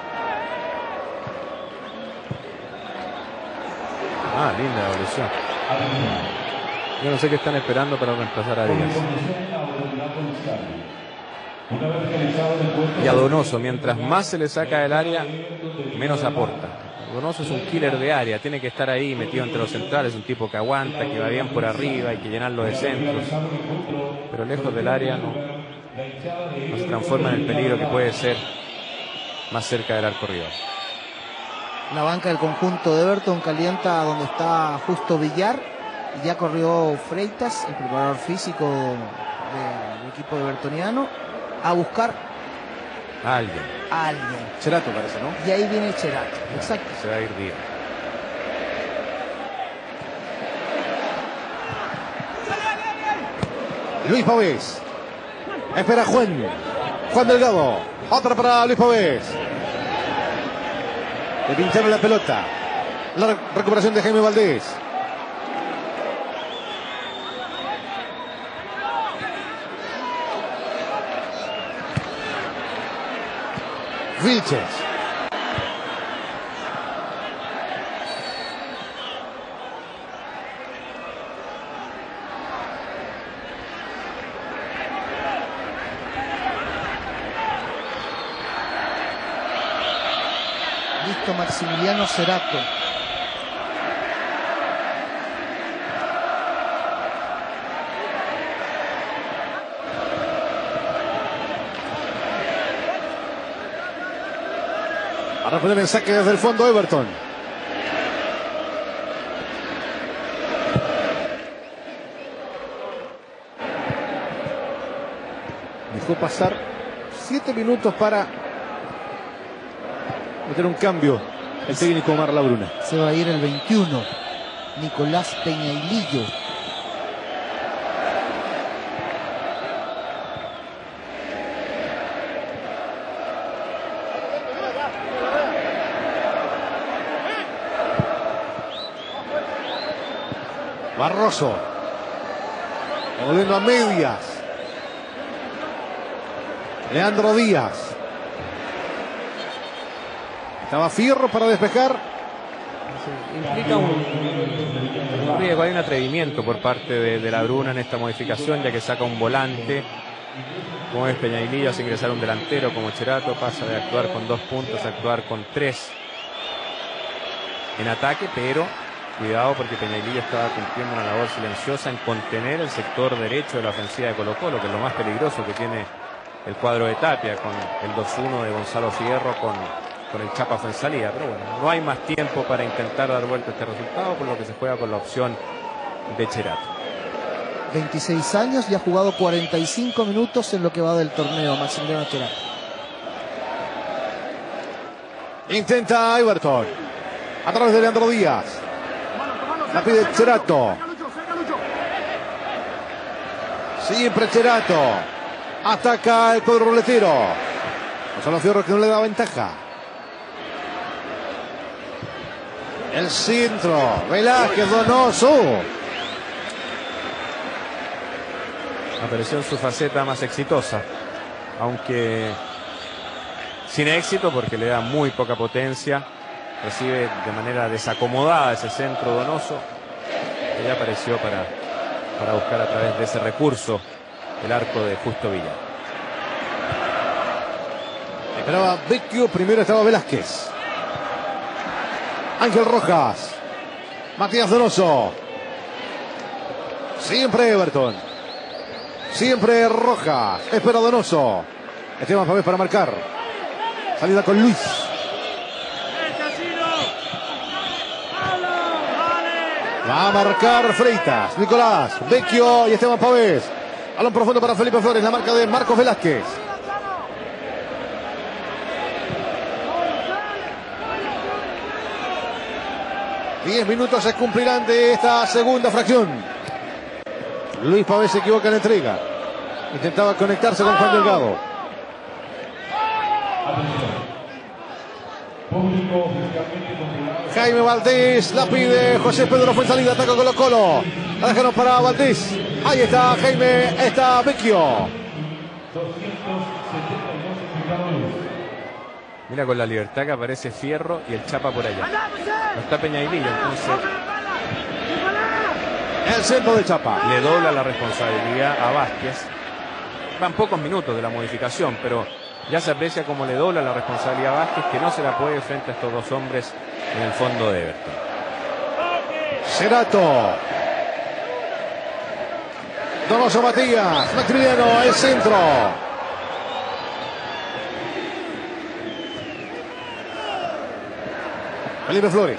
Linda evolución. Yo no sé qué están esperando para reemplazar a Díaz. Y a Donoso, mientras más se le saca del área, menos aporta. Donoso es un killer de área, tiene que estar ahí metido entre los centrales, un tipo que aguanta, que va bien por arriba, hay que llenarlo de centros. Pero lejos del área no se transforma en el peligro que puede ser más cerca del arco rival. La banca del conjunto de Everton calienta donde está Justo Villar. Y ya corrió Freitas, el preparador físico del equipo evertoniano, a buscar a alguien. Cerato parece, ¿no? Y ahí viene Cerato. Exacto. Se va a ir Díaz. Luis Pavés. Espera Juan Delgado. Otra para Luis Pavés. Le pincharon la pelota. La recuperación de Jaime Valdés. Vilches. Listo Maximiliano Cerato. A responder el saque desde el fondo Everton. Dejó pasar 7 minutos para meter un cambio el técnico Omar Labruna. Se va a ir el 21. Nicolás Peñailillo. Barroso. Volviendo a medias. Leandro Díaz. Estaba Fierro para despejar. Implica un riesgo, hay un atrevimiento por parte de Labruna en esta modificación, ya que saca un volante. Como es Peñailillo, hace ingresar un delantero como Cerato, pasa de actuar con 2 puntos a actuar con 3 en ataque, pero cuidado porque Peñailillo estaba cumpliendo una labor silenciosa en contener el sector derecho de la ofensiva de Colo-Colo, que es lo más peligroso que tiene el cuadro de Tapia, con el 2-1 de Gonzalo Fierro con el Chapa Fuenzalía. Pero bueno, no hay más tiempo para intentar dar vuelta a este resultado, por lo que se juega con la opción de Cerato. 26 años y ha jugado 45 minutos en lo que va del torneo, Maximiliano Cerato. Intenta Everton a través de Leandro Díaz. La pide Cerato. Siempre Cerato. Ataca el cuadro ruletero. Gonzalo Fierro que no le da ventaja. El centro. Velázquez, Donoso. Apareció en su faceta más exitosa, aunque sin éxito porque le da muy poca potencia. Recibe de manera desacomodada ese centro Donoso, que ya apareció para buscar a través de ese recurso el arco de Justo Villar. Esperaba Vecchio, primero estaba Velázquez. Ángel Rojas. Matías Donoso. Siempre Everton. Siempre Rojas. Espera Donoso. Esteban Pavés para marcar. Salida con Luis. Va a marcar Freitas. Nicolás. Vecchio y Esteban Pavés. Balón profundo para Felipe Flores. La marca de Marcos Velázquez. 10 minutos se cumplirán de esta segunda fracción. Luis Pavés se equivoca en la entrega. Intentaba conectarse con Juan Delgado. Jaime Valdés la pide. José Pedro Fuenzalida ataca Colo-Colo. La dejaron para Valdés. Ahí está Jaime. Está Vecchio. Mira con la libertad que aparece Fierro y el Chapa por allá. No está Peñailillo, entonces El centro de Chapa. le dobla la responsabilidad a Vázquez. Van pocos minutos de la modificación, pero ya se aprecia como le dobla la responsabilidad a Vázquez, que no se la puede frente a estos dos hombres en el fondo de Everton. Cerato. Donoso Matías. Maximiliano, el centro. Felipe Flores.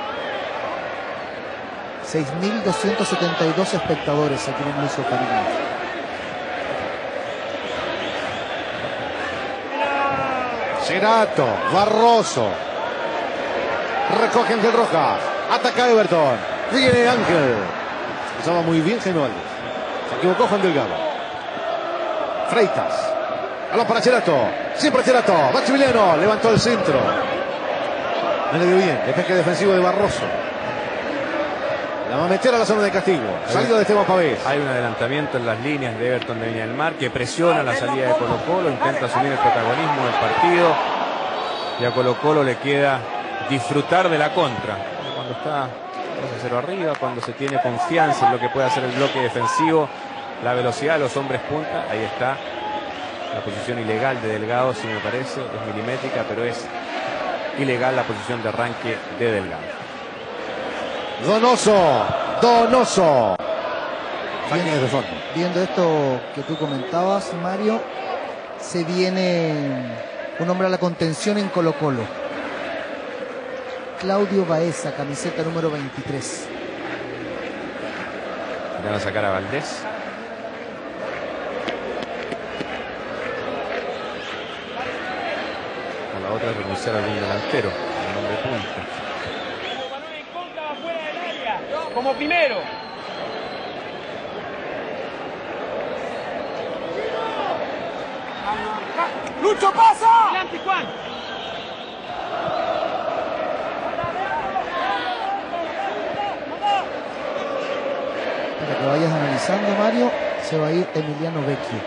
6.272 espectadores aquí en el Lucio Carrillo. Cerato, Barroso. Recoge Ángel Rojas. Ataca Everton. Viene Ángel. Estaba muy bien Jaime Valdés. Se equivocó Juan Delgado. Freitas. Balón para Cerato. Siempre Cerato. Maximiliano levantó el centro. No le dio bien. Despeje defensivo de Barroso. La va a meter a la zona de castigo. Salida de Esteban Pavés. Hay un adelantamiento en las líneas de Everton de Viña del Mar que presiona la salida de Colo-Colo, intenta asumir el protagonismo del partido y a Colo-Colo le queda disfrutar de la contra. Cuando está 2-0 arriba, cuando se tiene confianza en lo que puede hacer el bloque defensivo, la velocidad de los hombres punta, ahí está la posición ilegal de Delgado, si me parece, es milimétrica, pero es ilegal la posición de arranque de Delgado. Donoso. Sáquenes de fondo. Viendo esto que tú comentabas, Mario, se viene un hombre a la contención en Colo-Colo. Claudio Baeza, camiseta número 23. Le van a sacar a Valdés. A la otra renunciar a algún delantero, el nombre punta. Como primero. ¡Lucho, pasa! ¡Adelante, Juan! Para que vayas analizando, Mario, se va a ir Emiliano Vecchio.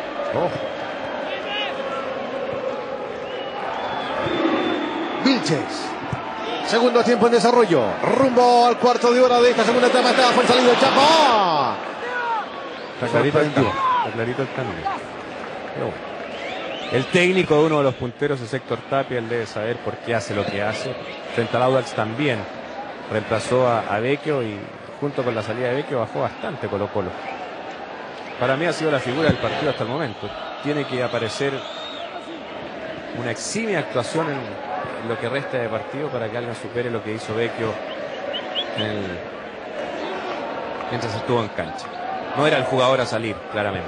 Vilches. Segundo tiempo en desarrollo. Rumbo al cuarto de hora de esta segunda etapa. Está Fuenzalida, Chapa. Está clarito el cambio. Pero bueno. El técnico de uno de los punteros es Héctor Tapia. Él debe saber por qué hace lo que hace. Frente al Audax también reemplazó a Vecchio y junto con la salida de Vecchio bajó bastante Colo-Colo. Para mí ha sido la figura del partido hasta el momento. Tiene que aparecer una eximia actuación en lo que resta de partido para que alguien supere lo que hizo Vecchio mientras estuvo en cancha. No era el jugador a salir, claramente.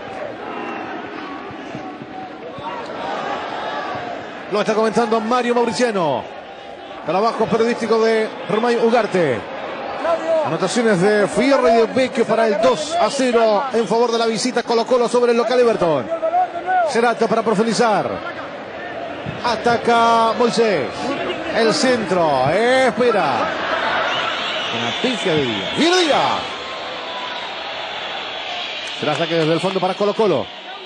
Lo está comentando Mario Mauriciano. Trabajo periodístico de Romay Ugarte. Anotaciones de Fierro y de Vecchio para el 2-0 en favor de la visita Colo-Colo sobre el local Everton. Cerato para profundizar. Ataca Moisés. El centro. Espera. Una pifia de Díaz. ¡Viene Díaz! Será saque desde el fondo para Colo-Colo.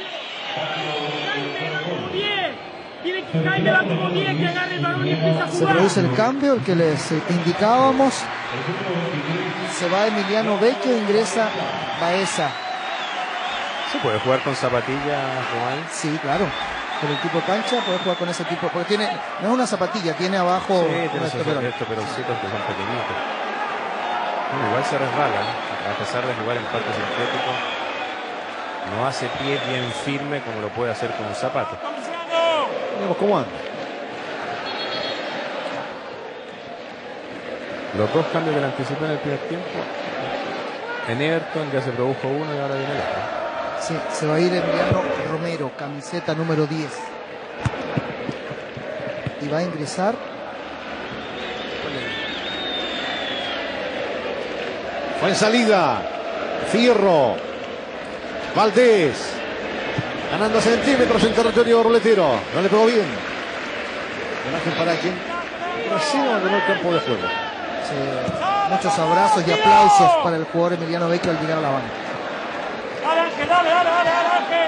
Se produce el cambio, el que les indicábamos. Se va Emiliano Vecchio, ingresa Baeza. ¿Se puede jugar con zapatillas, Román? Sí, claro. Con el tipo cancha puede jugar con ese tipo, porque tiene, no es una zapatilla, tiene abajo Sí, tiene estos peroncitos que son pequeñitos. Bueno, igual se resbala, ¿eh? A pesar de jugar en pasto sintético, no hace pie bien firme como lo puede hacer con un zapato. Vemos cómo anda. Los dos cambios que le anticipé en el primer tiempo, en Everton ya se produjo uno y ahora viene el otro. Sí, se va a ir Emiliano Romero, camiseta número 10. Y va a ingresar Fue en salida. Fierro. Valdés. Ganando centímetros en territorio ruletero. No le pegó bien. Imagen para quien recién abandonó el campo de juego. Sí, muchos abrazos y aplausos para el jugador Emiliano Vecchio al llegar a la banca. Dale, Ángel, dale, Ángel.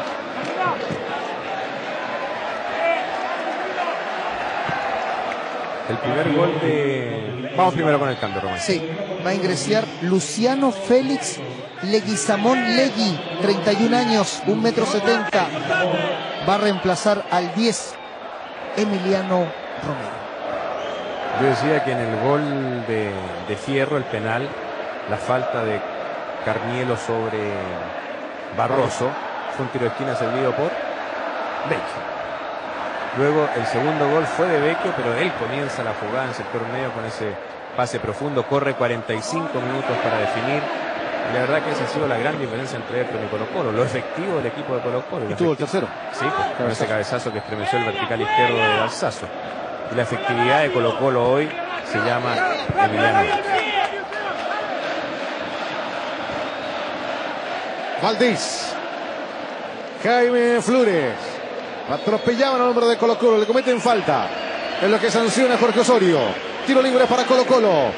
El primer gol de... Vamos primero con el cambio, Román. Sí, va a ingresar Luciano Félix Leguizamón Legui, 31 años, 1,70 m. Va a reemplazar al 10, Emiliano Romero. Yo decía que en el gol de Fierro, el penal, la falta de Carnielo sobre Barroso, fue un tiro de esquina servido por Vecchio. Luego el segundo gol fue de Vecchio, pero él comienza la jugada en sector medio con ese pase profundo, corre 45 minutos para definir. Y la verdad que esa ha sido la gran diferencia entre Everton y Colo-Colo, lo efectivo del equipo de Colo-Colo. Y tuvo el tercero. Sí, con ese cabezazo que estremeció el vertical izquierdo de Alzazo. Y la efectividad de Colo-Colo hoy se llama Emiliano. Valdés. Jaime Flores. Atropellaban al hombre de Colo-Colo. Le cometen falta. Es lo que sanciona Jorge Osorio. Tiro libre para Colo-Colo.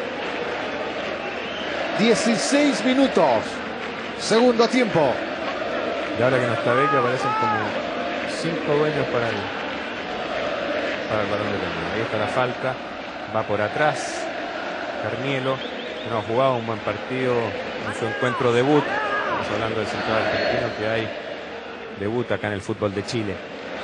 16 minutos. Segundo tiempo. Y ahora que no está Vecchio aparecen como 5 dueños para el balón de penal. Ahí está la falta. Va por atrás. Carnielo. No ha jugado un buen partido en su encuentro debut. Estamos hablando del central argentino que hay debut acá en el fútbol de Chile.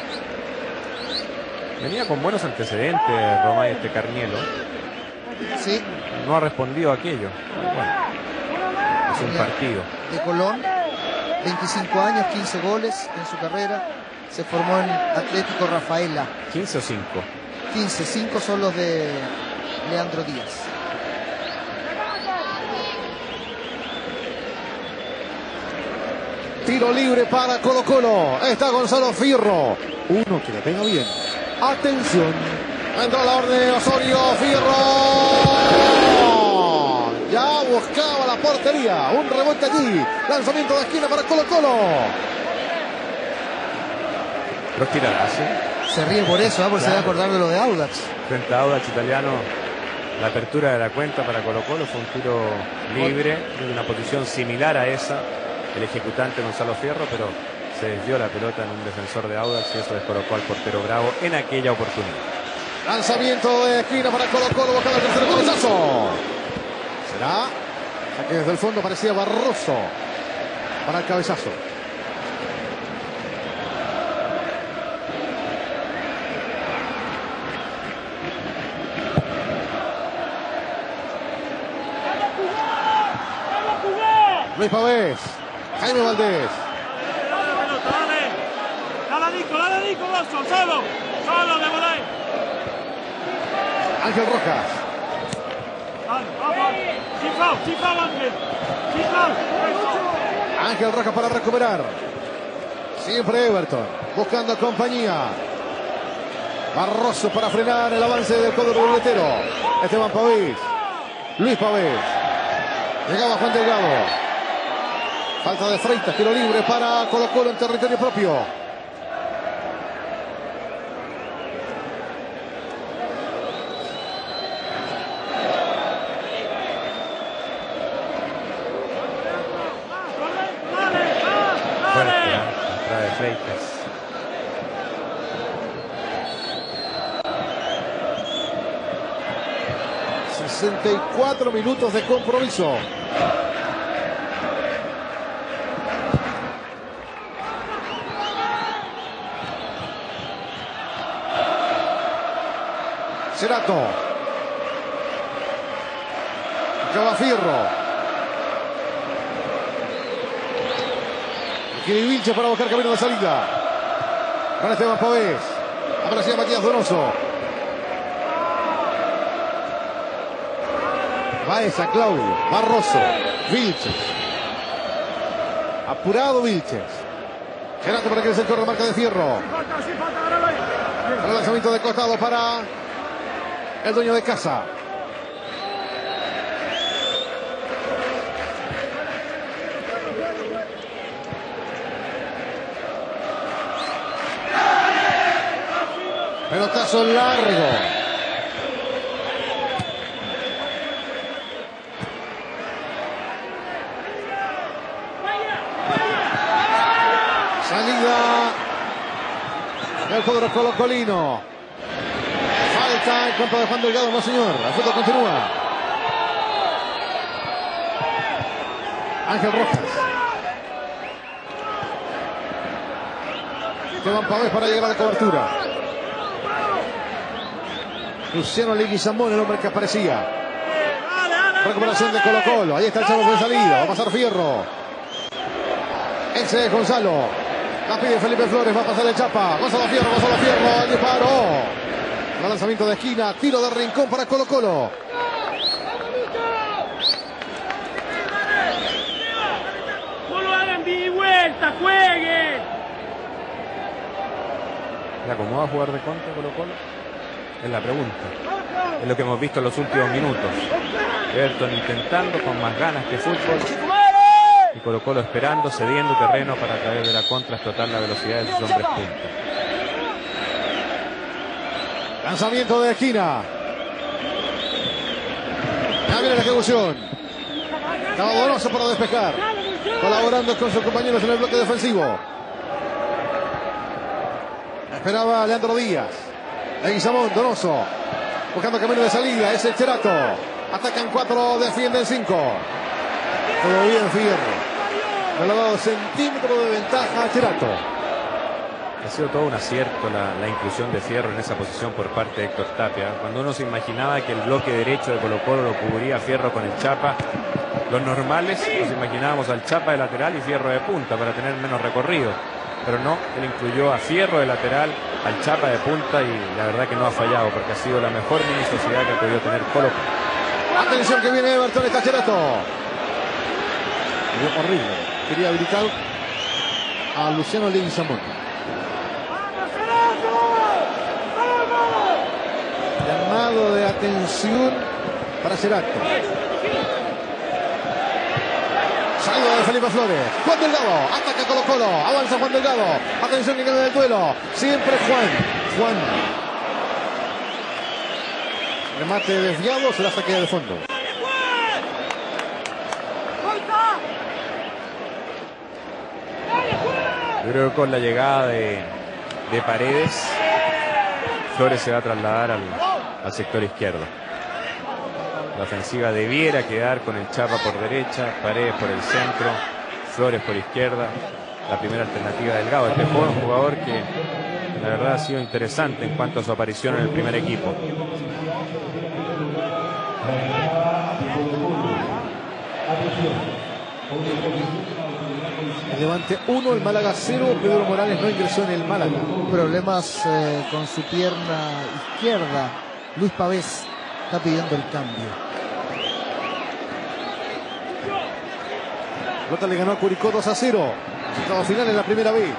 Venía con buenos antecedentes Romay, este Carnielo. Sí. No ha respondido a aquello. Bueno, es un partido. De Colón, 25 años, 15 goles en su carrera. Se formó en Atlético Rafaela. 15 o 5. 15, 5 son los de Leandro Díaz. Tiro libre para Colo-Colo. Está Gonzalo Fierro. Uno que le pega bien. Atención. Entró la orden de Osorio. Fierro. Ya buscaba la portería. Un rebote allí. Lanzamiento de esquina para Colo-Colo. Los tiradas, ¿sí? Se ríe por eso, porque se va a acordar de lo de Audax. Frente a Audax italiano, la apertura de la cuenta para Colo-Colo fue un tiro libre, de una posición similar a esa. El ejecutante Gonzalo Fierro, pero se desvió la pelota en un defensor de Audax y eso descolocó al portero Bravo en aquella oportunidad. Lanzamiento de esquina para Colo-Colo, buscando el tercer cabezazo. Será que desde el fondo parecía Barroso para el cabezazo. Luis Pavés. Jaime Valdés. Dale, Nico, Rosso, solo de Bolay. Ángel Rojas. Vamos, chifao, Ángel. Ángel Rojas para recuperar. Siempre Everton, buscando compañía. Barroso para frenar el avance del cuadro ruletero. Esteban Pavés. Luis Pavés. Llegaba Juan Delgado. Falta de Freitas, tiro libre para Colo-Colo en territorio propio. Fuerte, la entrada de Freitas. ...64 minutos de compromiso. Cerato. Fierro. Quiere Vilche para buscar camino de salida. Con Esteban Pavés. Aparecía Matías Donoso. Baeza, Claudio. Barroso. Vilches. Apurado Vilches. Cerato para que el sector de marca de Fierro. El lanzamiento de costado para el dueño de casa. Pelotazo largo. Salida del cuadro colocolino. Falta en contra de Juan Delgado, no señor. El fútbol continúa. Ángel Rojas. Esteban Pavés para llegar a la cobertura. Luciano Leguizamón, el hombre que aparecía. Recuperación de Colo Colo. Ahí está el Chavo de salida. Va a pasar Fierro. Ese es Gonzalo. La pide Felipe Flores. Va a pasar el Chapa. Gonzalo Fierro. El disparo. El lanzamiento de esquina. Tiro de rincón para Colo Colo. No lo hagan de vuelta. Jueguen. ¿Cómo va a jugar de contra Colo Colo? Es la pregunta. Es lo que hemos visto en los últimos minutos. Everton intentando con más ganas que fútbol. Y Colo Colo esperando, cediendo terreno para a través de la contra explotar la velocidad de sus hombres punta. Lanzamiento de esquina. Ya viene la ejecución. Estaba Donoso para despejar. Colaborando con sus compañeros en el bloque defensivo. Esperaba Leandro Díaz. Leguizamón, Donoso. Buscando camino de salida. Es el Cerato. Atacan 4, defienden 5. Todo bien Fierro. Le ha dado centímetro de ventaja a Cerato. Ha sido todo un acierto la inclusión de Fierro en esa posición por parte de Héctor Tapia. Cuando uno se imaginaba que el bloque derecho de Colo Colo lo cubría Fierro con el Chapa, los normales nos imaginábamos al Chapa de lateral y Fierro de punta para tener menos recorrido. Pero no, él incluyó a Fierro de lateral, al Chapa de punta y la verdad que no ha fallado porque ha sido la mejor mini sociedad que ha podido tener Colo Colo. Atención que viene Everton, está Cerato. Horrible. Quería habilitar a Luciano Leguizamón. Llamado de atención para Cerato. Salida de Felipe Flores. Juan Delgado. Ataca Colo Colo. Avanza Juan Delgado. Atención que gana el duelo. Siempre Juan. Remate desviado. Se la saque de fondo. Yo creo que con la llegada de Paredes, Flores se va a trasladar al sector izquierdo. La ofensiva debiera quedar con el Chapa por derecha, Paredes por el centro, Flores por izquierda. La primera alternativa de Delgado. Este joven jugador que la verdad ha sido interesante en cuanto a su aparición en el primer equipo. El Levante 1, el Málaga 0. Pedro Morales no ingresó en el Málaga. Problemas con su pierna izquierda. Luis Pavés está pidiendo el cambio. Lota le ganó a Curicó 2-0. Resultado final en la primera B.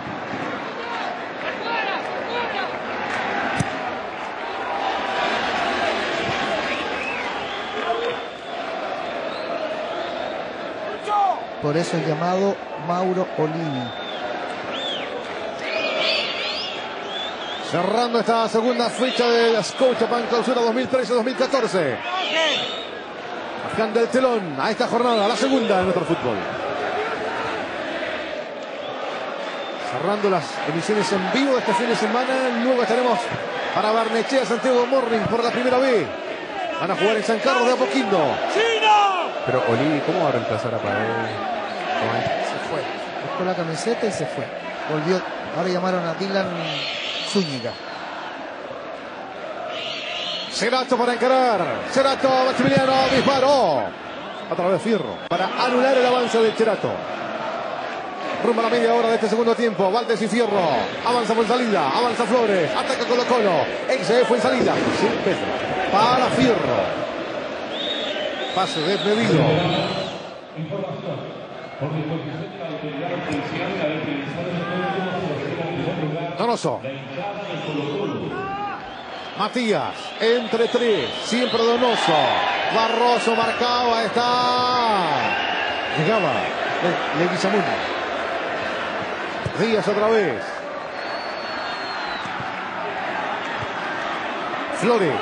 Por eso el llamado Mauro Olivi. Cerrando esta segunda fecha de la Scotiabank Clausura 2013-2014. Bajando el telón a esta jornada, la segunda de nuestro fútbol. Cerrando las emisiones en vivo de este fin de semana. Luego estaremos para Barnechea, Santiago Morning por la primera B. Van a jugar en San Carlos de Apoquindo. Pero Olivi, ¿cómo va a reemplazar a Paredes? Se fue. Buscó la camiseta y se fue. Volvió. Ahora llamaron a Dylan Zúñiga. Cerato para encarar. Cerato, Maximiliano, disparó. Otra vez Fierro para anular el avance de Cerato. Rumbo a la media hora de este segundo tiempo. Valdés y Fierro. Avanza por salida. Avanza Flores. Ataca Colo Colo. Exe fue en salida. Sí, Pedro. Para Fierro. Pase desmedido. Donoso. Matías. Entre 3. Siempre Donoso. Barroso marcado. Ahí está. Llegaba Leguizamón. Díaz otra vez. Flores.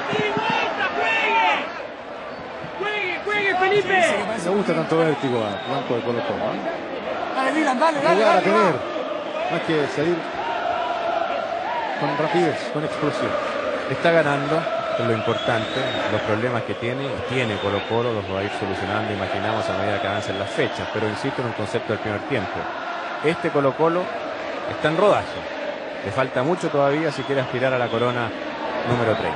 ¡Juegue, Felipe! Me gusta tanto vértigo a Blanco de Colo Colo. Dale, Dylan, dale. Jugar a tener. Más que salir con rapidez, con explosión. Está ganando, es lo importante. Los problemas que tiene Colo Colo los va a ir solucionando, imaginamos, a medida que avancen las fechas. Pero insisto en un concepto del primer tiempo. Este Colo Colo está en rodaje. Le falta mucho todavía si quiere aspirar a la corona número 30.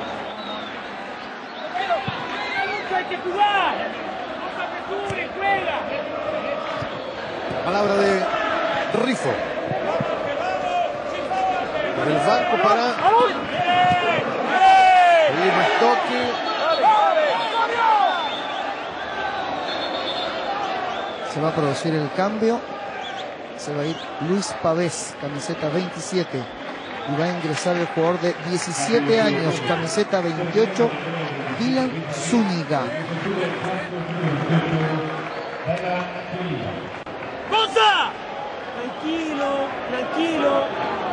Hay que jugar. Juega. Palabra de Rifo. Por el banco para pedir más toque. Se va a producir el cambio. Se va a ir Luis Pavés, camiseta 27. Y va a ingresar el jugador de 17 años, camiseta 28, Dylan Zúñiga. ¡Cosa! Tranquilo.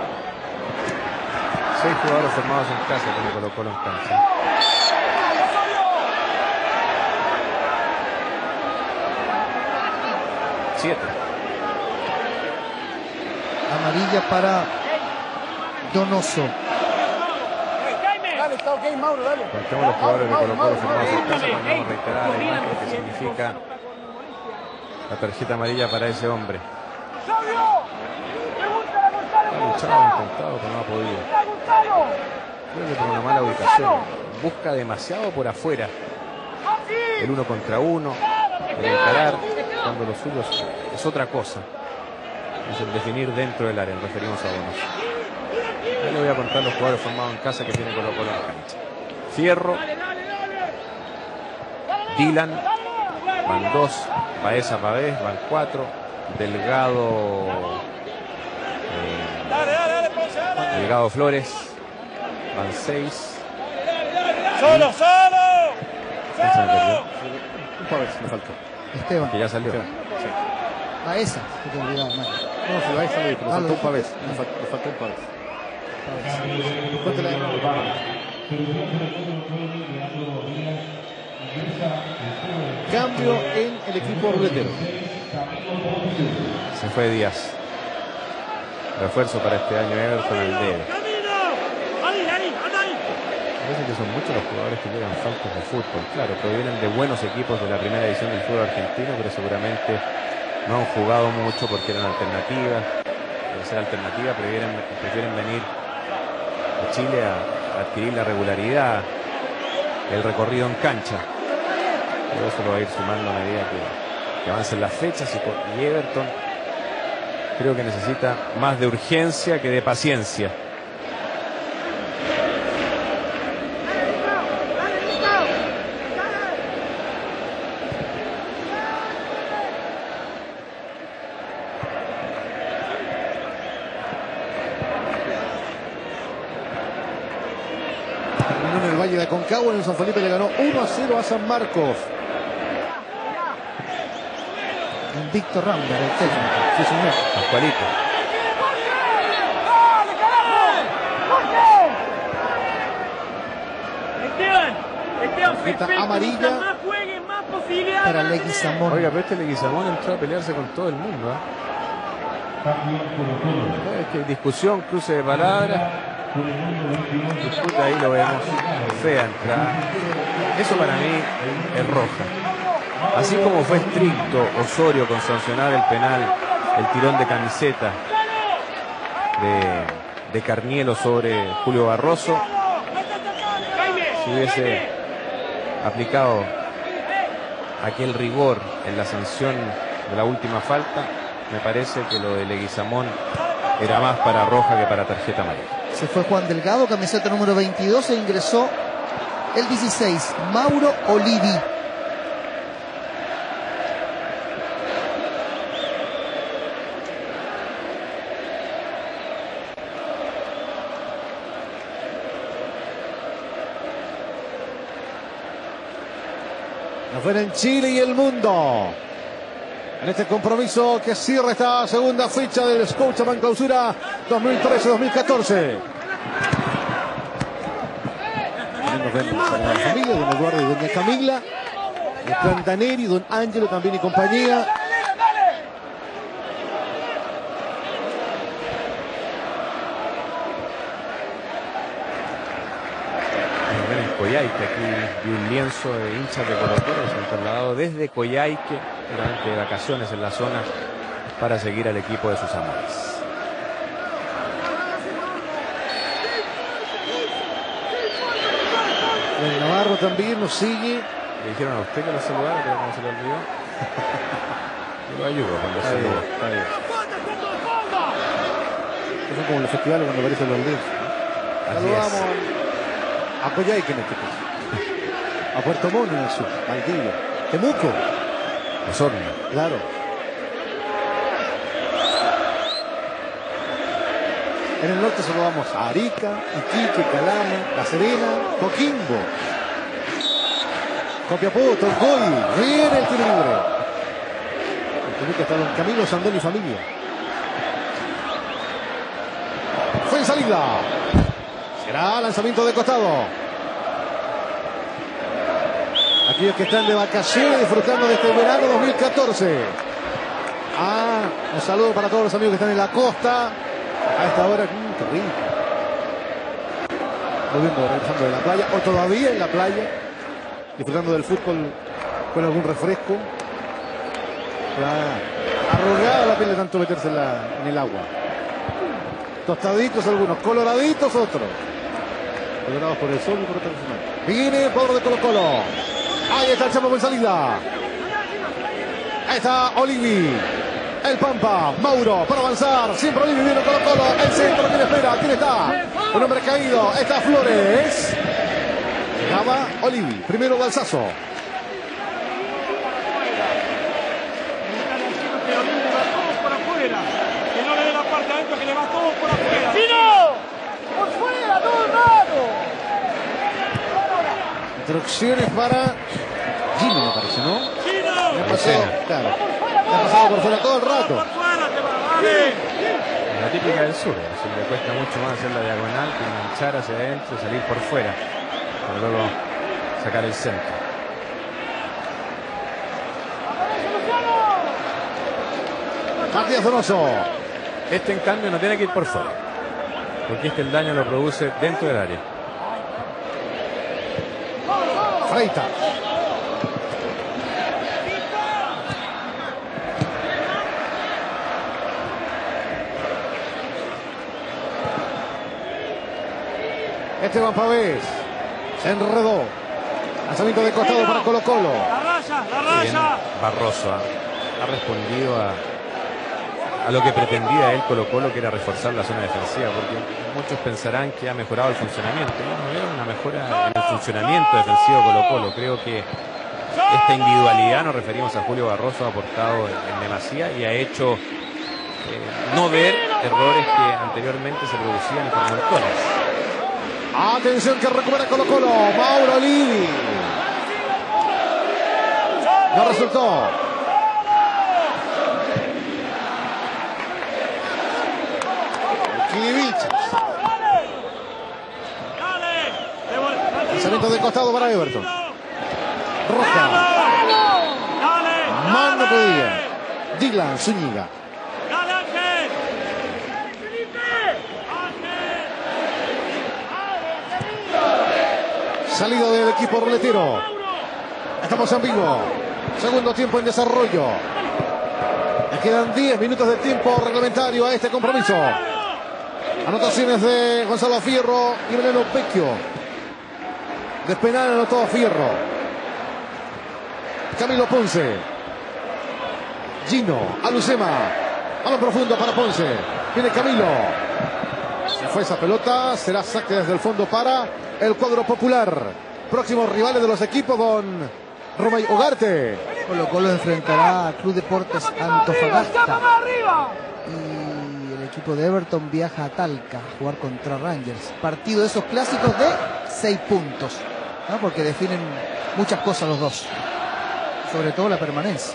6 jugadores formados en casa como Colo Colo en cancha. Siete. Amarilla para Donoso. Dale, está ok, Mauro, dale. Contemos los jugadores de Colo Colo formados en casa, mandamos reiterar la imagen que significa la tarjeta amarilla para ese hombre. Ha luchado, intentado, pero no ha podido. Creo que por una mala ubicación. Busca demasiado por afuera. El 1 contra 1, el encarar, cuando los suyos es otra cosa. Es el definir dentro del área, nos referimos a Donoso. Ahí le voy a contar los jugadores formados en casa que tiene Colo Colo en la cancha. Fierro, Dylan, van 2, Baeza Pavés, van 4, Delgado, Delgado Flores, van 6. ¡Solo! Un Pavés, me faltó. Esteban. Que ya salió. Baeza. Que te olvidaba, Mario. No, si va a salir, pero faltó un Pavés. Me faltó un Pavés. Cuéntale. Cambio en el equipo ruletero. Se fue Díaz. Refuerzo para este año Everton, el debe. Parece que son muchos los jugadores que llegan faltos de fútbol. Claro, provienen de buenos equipos de la primera división del fútbol argentino, pero seguramente no han jugado mucho porque eran alternativas. Al ser alternativa prefieren venir a Chile a adquirir la regularidad, el recorrido en cancha. Pero eso lo va a ir sumando a medida que avancen las fechas, y Everton creo que necesita más de urgencia que de paciencia. Terminó en el Valle de Aconcagua, en el San Felipe le ganó 1-0 a San Marcos. Víctor Rambert, el técnico. Sí, señor. Pascualito. Esteban, amarilla más jueguen, más posibilidades para van a Leguizamón. Oiga, pero este Leguizamón entró a pelearse con todo el mundo. Es que discusión, cruce de palabras. Disputa, ahí lo vemos. Fea entrada. Eso para mí es roja. Así como fue estricto Osorio con sancionar el penal, el tirón de camiseta de Carnielo sobre Julio Barroso, si hubiese aplicado aquel rigor en la sanción de la última falta, me parece que lo de Leguizamón era más para roja que para tarjeta amarilla. Se fue Juan Delgado, camiseta número 22, e ingresó el 16, Mauro Olivi. Afuera en Chile y el mundo. En este compromiso que cierra esta segunda fecha del Scotiabank Clausura 2013-2014. nos vemos con la familia, don Eduardo y doña Camila, el clan Daneri, don Ángelo también y compañía. En Coyhaique, aquí vi un lienzo de hinchas de Colo-Colo que se han trasladado desde Coyhaique durante de vacaciones en la zona para seguir al equipo de sus amores. El Navarro también nos sigue. ¿Le dijeron a usted que lo saludara, pero no se lo olvidó? Yo lo ayudo cuando Está bien, saluda. está bien. Estos son como los festivales cuando aparecen los lienzos, ¿no? Así Saludamos es. a Coyhaique en este caso. A Puerto Montt en el sur, Valdivia. Temuco, Osorno. claro. En el norte saludamos a Arica, Iquique, Calama, La Serena, Coquimbo, Copiapó, Tongoy. Viene el tiro libre. El Temuco está don Camilo Sandón y familia. Fue en salida. Será lanzamiento de costado. Aquellos que están de vacaciones disfrutando de este verano 2014. Un saludo para todos los amigos que están en la costa. A esta hora, qué rico. Volviendo, regresando de la playa, o todavía en la playa, disfrutando del fútbol con algún refresco. Arrugada la piel de tanto meterse en el agua. Tostaditos algunos, coloraditos otros. Colorados por el sol y por otra cosa. Viene el cuadro de Colo-Colo. Ahí está el Chapo en salida. Ahí está Olivi. El Pampa, Mauro, para avanzar. Siempre Olivi viene Colo-Colo. El centro, ¿quién espera? ¿Quién está? Un hombre caído. Está Flores. Llegaba Olivi. Primero Balsazo. Que no le dé la parte adentro, que le va todo por afuera. ¡Chino! ¡Por fuera, todo el rato! Instrucciones para Jimmy, me parece, ¿no? ¡Chino! Le ha pasado, claro. Le ha pasado por fuera todo el rato. ¡Por fuera, te va! ¡Dale! La típica del sur, así le cuesta mucho más hacer la diagonal que enganchar hacia adentro y salir por fuera, para luego sacar el centro. Matías Donoso. Este en cambio no tiene que ir por fuera, porque es que el daño lo produce dentro del área. Freitas. Esteban Pavés. Se enredó. Lanzamiento de costado para Colo-Colo. ¡La raya, la Bien, raya! Barroso ha respondido a lo que pretendía él Colo-Colo, que era reforzar la zona defensiva, porque muchos pensarán que ha mejorado el funcionamiento. Yo no veo una mejora en el funcionamiento defensivo de Colo-Colo. Creo que esta individualidad, nos referimos a Julio Barroso, ha aportado en demasía y ha hecho no ver errores que anteriormente se producían por montones. Atención que recupera Colo-Colo. Mauro Olivi. No resultó. Kilivic. Lanzamiento de costado para Everton. Roja. Mano pedía. Dylan Zúñiga. ¡Dale, Ángel! Salida del equipo ruletero. Estamos en vivo. Segundo tiempo en desarrollo. Le quedan 10 minutos de tiempo reglamentario a este compromiso. Anotaciones de Gonzalo Fierro y Beleno Vecchio. De penal anotó Fierro. Camilo Ponce. Gino, Alucema. Balón profundo para Ponce. Viene Camilo. Se fue esa pelota. Será saque desde el fondo para el cuadro popular. Próximos rivales de los equipos, don Romay Ugarte. Colo-Colo enfrentará a Club Deportes Antofagasta. Y el equipo de Everton viaja a Talca a jugar contra Rangers. Partido de esos clásicos de 6 puntos, ¿no? Porque definen muchas cosas los dos. Sobre todo la permanencia.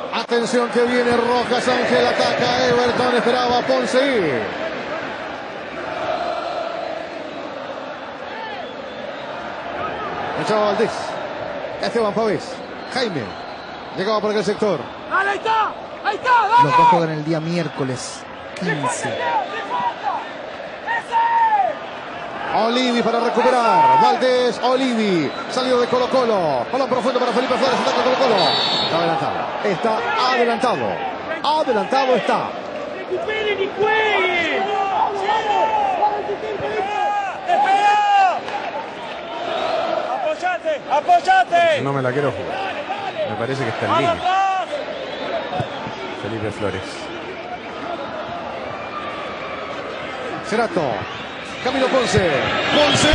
Atención que viene Rojas, Ángel ataca a Everton, esperaba a Ponce. Aprovechaba Valdés. Esteban Pavés. Jaime. Llegaba por aquel sector. ¡Dale, ahí está! ¡Ahí está! ¡Dale! Los dos juegan el día miércoles 15. Olivi para recuperar. Valdés, Olivi. Salido de Colo Colo. Balón profundo para Felipe Flores. Ataca Colo Colo. Está adelantado. Está adelantado. Adelantado está. ¡Recuperen y jueguen! ¡Apoyate! ¡Apoyate! No me la quiero jugar. Me parece que está en línea. Felipe Flores. Cerato. Camilo Ponce. ¡Ponce!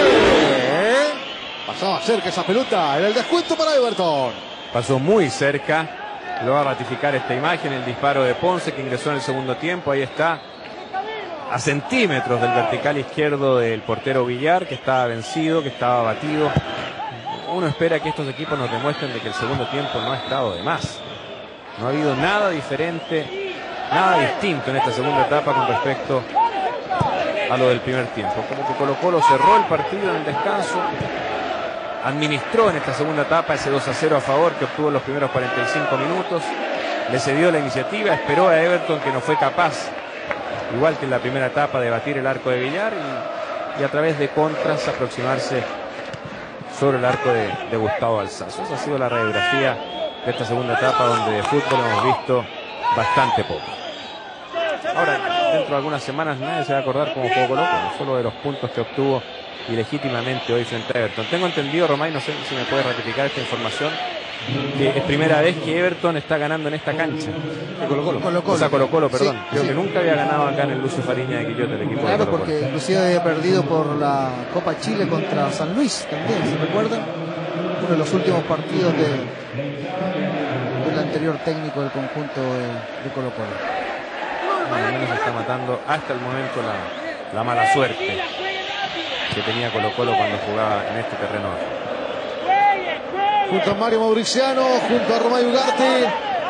Pasaba cerca esa pelota. Era el descuento para Everton. Pasó muy cerca. Lo va a ratificar esta imagen. El disparo de Ponce que ingresó en el segundo tiempo. Ahí está. A centímetros del vertical izquierdo del portero Villar, que estaba vencido, que estaba abatido. Uno espera que estos equipos nos demuestren de que el segundo tiempo no ha estado de más. No ha habido nada diferente, nada distinto en esta segunda etapa con respecto a lo del primer tiempo. Como que Colo Colo cerró el partido en el descanso, administró en esta segunda etapa ese 2-0 a favor que obtuvo en los primeros 45 minutos, le cedió la iniciativa, esperó a Everton, que no fue capaz, igual que en la primera etapa, de batir el arco de Villar y a través de contras aproximarse sobre el arco de Gustavo Alzazo. Esa ha sido la radiografía de esta segunda etapa, donde de fútbol hemos visto bastante poco. Ahora, dentro de algunas semanas nadie se va a acordar cómo jugó Colo Colo, solo de los puntos que obtuvo ilegítimamente hoy frente a Everton. Tengo entendido, Romay, no sé si me puede ratificar esta información, que es primera vez que Everton está ganando en esta cancha. Colo Colo. Colo-Colo. O sea, Colo Colo, perdón. Sí, Creo sí. que nunca había ganado acá en el Lucio Fariña de Quillota, el equipo de Claro, Colo Colo. porque inclusive había perdido por la Copa Chile contra San Luis también, ¿se recuerdan? Uno de los últimos partidos del anterior técnico del conjunto de Colo Colo. Al menos está matando hasta el momento la mala suerte que tenía Colo Colo cuando jugaba en este terreno. Junto a Mario Mauriciano, junto a Romay Ugarte,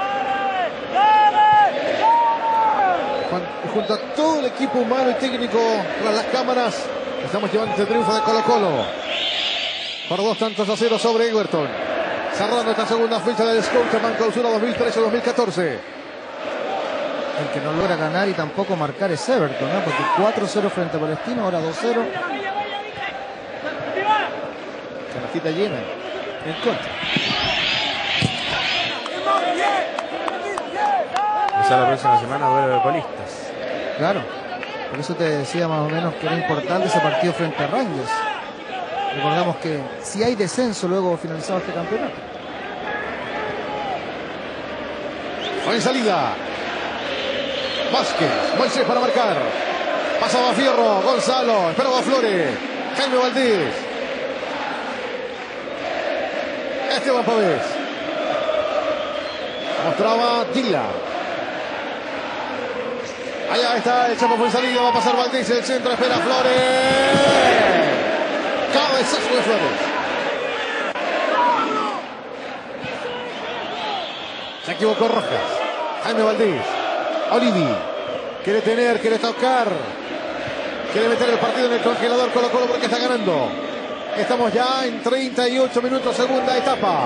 junto a todo el equipo humano y técnico tras las cámaras, estamos llevando este triunfo de Colo Colo por 2-0 sobre Everton, cerrando esta segunda fecha del Scotiabank Clausura 2013-2014. El que no logra ganar y tampoco marcar es Everton, ¿no? Porque 4-0 frente a Palestino, ahora 2-0. Canastita llena en contra. Quizá la próxima semana duelo de colistas. Claro, por eso te decía más o menos que era importante ese partido frente a Rangers. Recordamos que si hay descenso luego finalizado este campeonato. En salida. Vázquez, Moisés para marcar. Pasaba Fierro, Gonzalo, esperaba Flores, Jaime Valdés. Esteban Pavés. Mostraba Dila. Allá está el Chapo, fue en salida, va a pasar Valdés, el centro, espera Flores. Cabezazo de Flores. Se equivocó Rojas. Jaime Valdés. Olivi. Quiere tener, quiere tocar. Quiere meter el partido en el congelador Colo Colo porque está ganando. Estamos ya en 38 minutos, segunda etapa.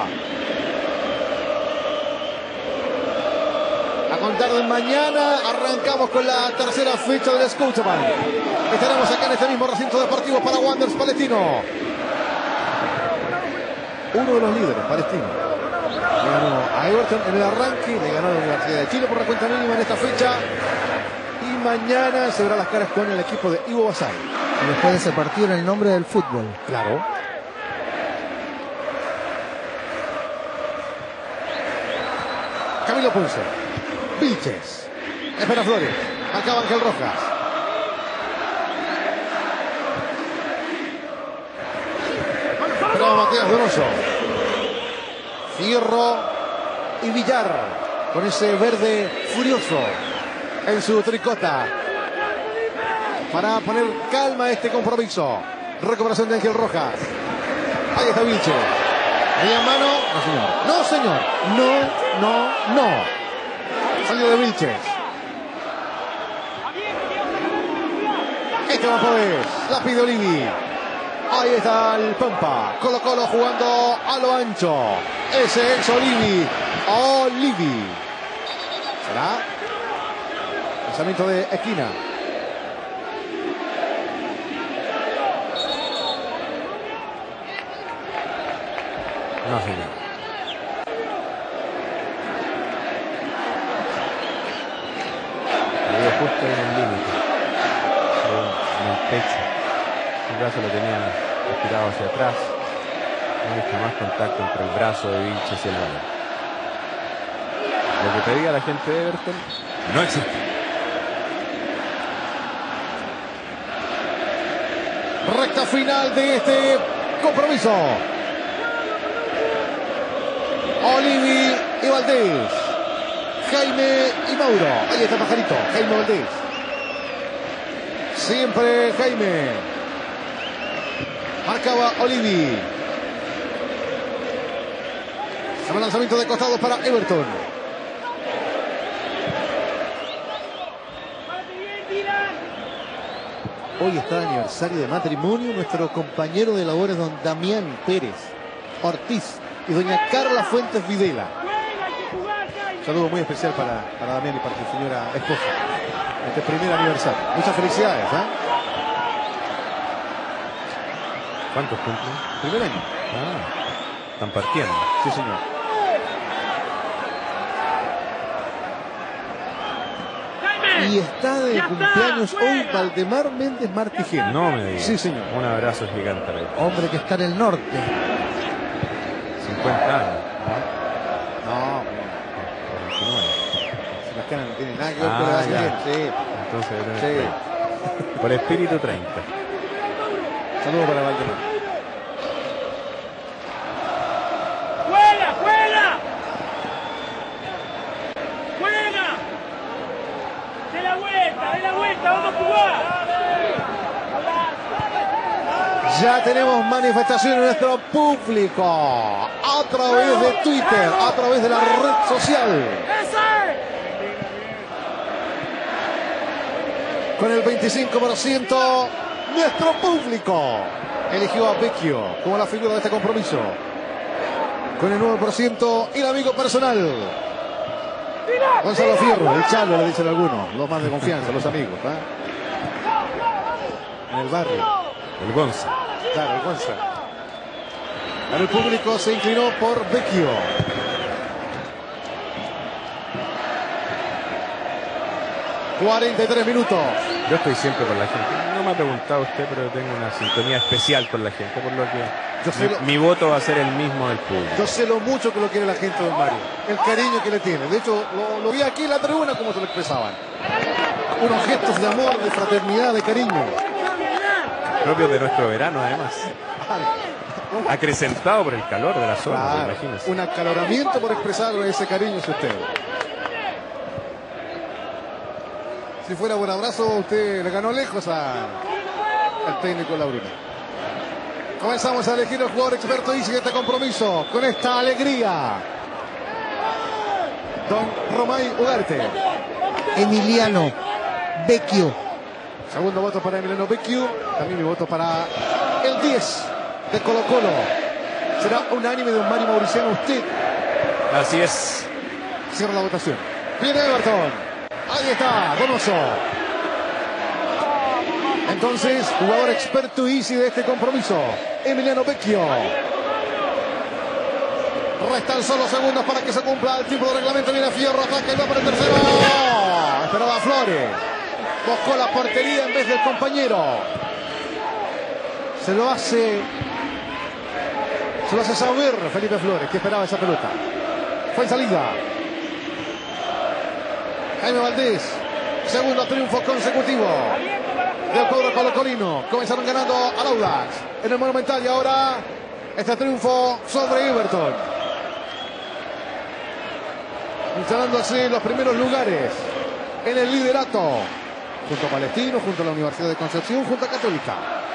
A contar de mañana arrancamos con la tercera fecha del Scotiabank. Estaremos acá en este mismo recinto deportivo para Wanderers Palestino. Uno de los líderes, Palestino. Le ganó a Everton en el arranque, le ganó a la Universidad de Chile por la cuenta mínima en esta fecha. Y mañana se verá las caras con el equipo de Ivo Basay. Y después de ese partido en el nombre del fútbol. Claro. Camilo Ponce. Vilches. Espera Flores. Acá Ángel Rojas. Esperaba Matías Donoso. Fierro y Villar con ese verde furioso en su tricota para poner calma a este compromiso. Recuperación de Ángel Rojas. Ahí está Vilches. ¿Había mano? No, señor. No, señor. No. Salió de Vilches. Esteban Pavés. La pide Olivi. Ahí está el Pampa. Colo Colo jugando a lo ancho. Ese es Olivi. ¿Será? Lanzamiento de esquina. No, señor. Le dio justo en el límite. En el pecho. El brazo lo tenía estirado hacia atrás. No hay jamás contacto entre el brazo de Vilches y el balón. Lo que pedía la gente de Everton no existe. Recta final de este compromiso. Olivi y Valdés. Jaime y Mauro. Ahí está Pajarito. Jaime Valdés. Siempre Jaime. Marcaba Olivi. Un lanzamiento de costado para Everton. Hoy está de aniversario de matrimonio nuestro compañero de labores, don Damián Pérez Ortiz y doña Carla Fuentes Videla. Un saludo muy especial para Damián y para su señora esposa. Este primer aniversario. Muchas felicidades, ¿eh? ¿Cuántos cumplen? Primer año. Ah, están partiendo. Sí, señor. Y está de cumpleaños hoy Valdemar Méndez Martigel. No me digas. Sí, señor. Un abrazo gigante. Hombre que está en el norte. 50 años. No, 29. Sebastián no tiene nada que ver con la edad que ya. tiene. Sí. Entonces, Sí. por espíritu 30. Saludos para Valdemar. ¡Juega, juega! ¡Juega! ¡De la vuelta! ¡Vamos a jugar! Ya tenemos manifestación en nuestro público a través de Twitter, a través de la red social. Con el 25%, nuestro público eligió a Vecchio como la figura de este compromiso. Con el 9%, el amigo personal. Gonzalo Fierro, el Chalo, le dicen algunos, los más de confianza, los amigos. En el barrio. El Gonza. Claro, el Gonza. Ahora el público se inclinó por Vecchio. ...43 minutos. Yo estoy siempre con la gente. No me ha preguntado usted, pero tengo una sintonía especial con la gente, por lo que mi voto va a ser el mismo del público. Yo sé lo mucho que lo quiere la gente de Mario. El cariño que le tiene. De hecho, lo vi aquí en la tribuna como se lo expresaban. Unos gestos de amor, de fraternidad, de cariño. Propio de nuestro verano, además. Acrecentado por el calor de la zona, Claro, imagínese. un acaloramiento por expresar ese cariño hacia usted. Si fuera buen abrazo, usted le ganó lejos al técnico Laurina. Comenzamos a elegir el jugador experto y sigue este compromiso con esta alegría. Don Romay Ugarte. Emiliano Vecchio. Segundo voto para Emiliano Vecchio. También mi voto para el 10 de Colo Colo. Será unánime de un Mario Mauriciano. Usted Así es. cierra la votación. Viene Everton. Ahí está, Donoso. Entonces, jugador experto easy de este compromiso, Emiliano Vecchio. Restan solo segundos para que se cumpla el tiempo de reglamento. Viene Fierro, ataca y va por el tercero. Esperaba Flores. Buscó la portería en vez del compañero. Se lo hace saber Felipe Flores, que esperaba esa pelota. Fue en salida. Jaime Valdés, segundo triunfo consecutivo del cuadro colocolino. Comenzaron ganando al Audax en el Monumental y ahora este triunfo sobre Everton. Instalándose en los primeros lugares en el liderato. Junto a Palestino, junto a la Universidad de Concepción, junto a Católica.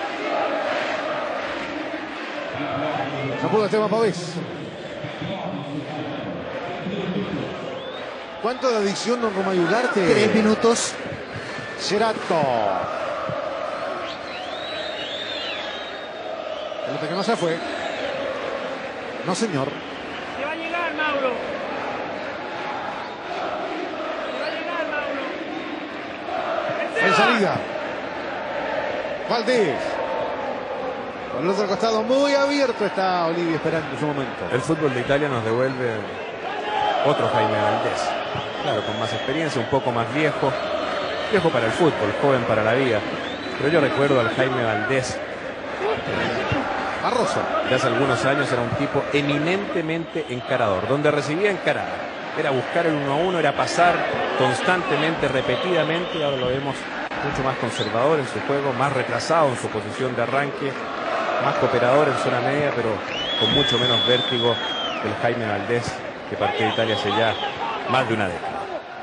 No pudo Esteban Pavés. ¿Cuánto de adición, don Romay Ugarte? 3 minutos. Cerato. Fíjate que no se fue. No, señor. Te va a llegar, Mauro. Te va a llegar, Mauro. En salida. Valdés. Por el otro costado, muy abierto está Olivia esperando su momento. El fútbol de Italia nos devuelve otro Jaime Valdés. Claro, con más experiencia, un poco más viejo. Viejo para el fútbol, joven para la vida. Pero yo recuerdo al Jaime Valdés Barroso. de hace algunos años. Era un tipo eminentemente encarador. Donde recibía encarada, era buscar el 1-1, era pasar constantemente, repetidamente. Y ahora lo vemos mucho más conservador en su juego, más retrasado en su posición de arranque, más cooperador en zona media, pero con mucho menos vértigo que el Jaime Valdés que partió de Italia hace ya más de una década.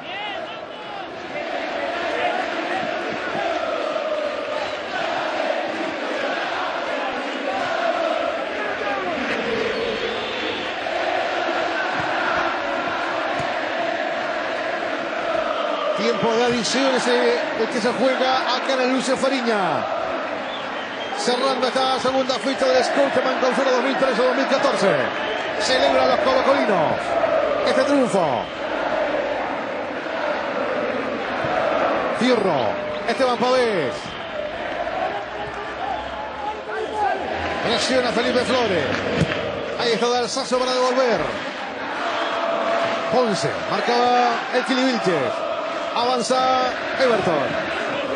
Tiempo de adiciones el que se juega acá en el Lucio Fariña. Cerrando esta segunda fecha del Scotiabank Clausura 2013-2014. Celebran los colocolinos este triunfo. Fierro, Esteban Pavés. Presiona Felipe Flores. Ahí está Dalsazo para devolver. Ponce, marcaba el Kili Vilches. Avanza Everton.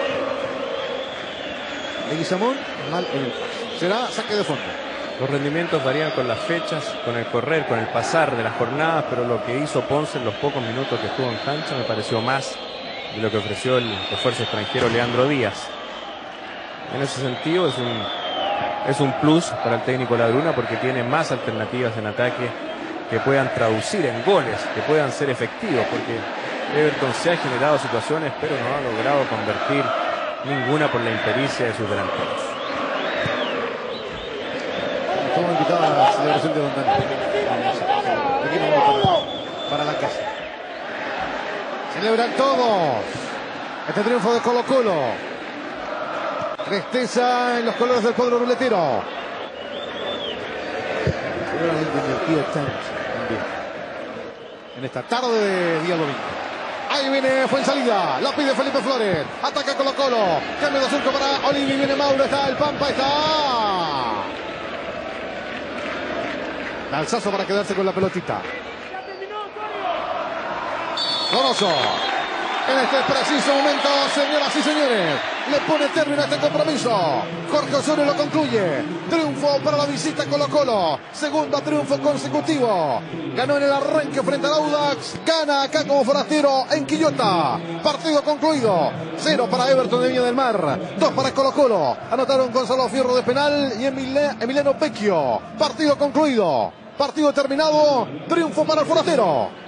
Leguizamón, mal en el paso. Será saque de fondo. Los rendimientos varían con las fechas, con el correr, con el pasar de las jornadas, pero lo que hizo Ponce en los pocos minutos que estuvo en cancha me pareció más de lo que ofreció el refuerzo extranjero Leandro Díaz. En ese sentido es un plus para el técnico Ladruna, porque tiene más alternativas en ataque que puedan traducir en goles, que puedan ser efectivos, porque Everton se ha generado situaciones, pero no ha logrado convertir ninguna por la impericia de sus delanteros. Estamos invitados a la celebración de Don Daniel. Aquí nos vamos para la casa. Celebran todos este triunfo de Colo Colo. Tristeza en los colores del cuadro ruletero. Celebran el divertido Times también. En esta tarde de día domingo. Ahí viene Fuensalida, la pide Felipe Flores, ataca Colo Colo, cambio de surco para Olivi, viene Mauro, está el Pampa, está Dalsazo para quedarse con la pelotita. Donoso, en este preciso momento, señoras y señores, le pone término a este compromiso. Jorge Osorio lo concluye. Triunfo para la visita Colo Colo. Segundo triunfo consecutivo. Ganó en el arranque frente al Audax. Gana acá como forastero en Quillota. Partido concluido. 0 para Everton de Viña del Mar. 2 para Colo Colo. Anotaron Gonzalo Fierro de penal y Emiliano Vecchio. Partido concluido. Partido terminado. Triunfo para el forastero.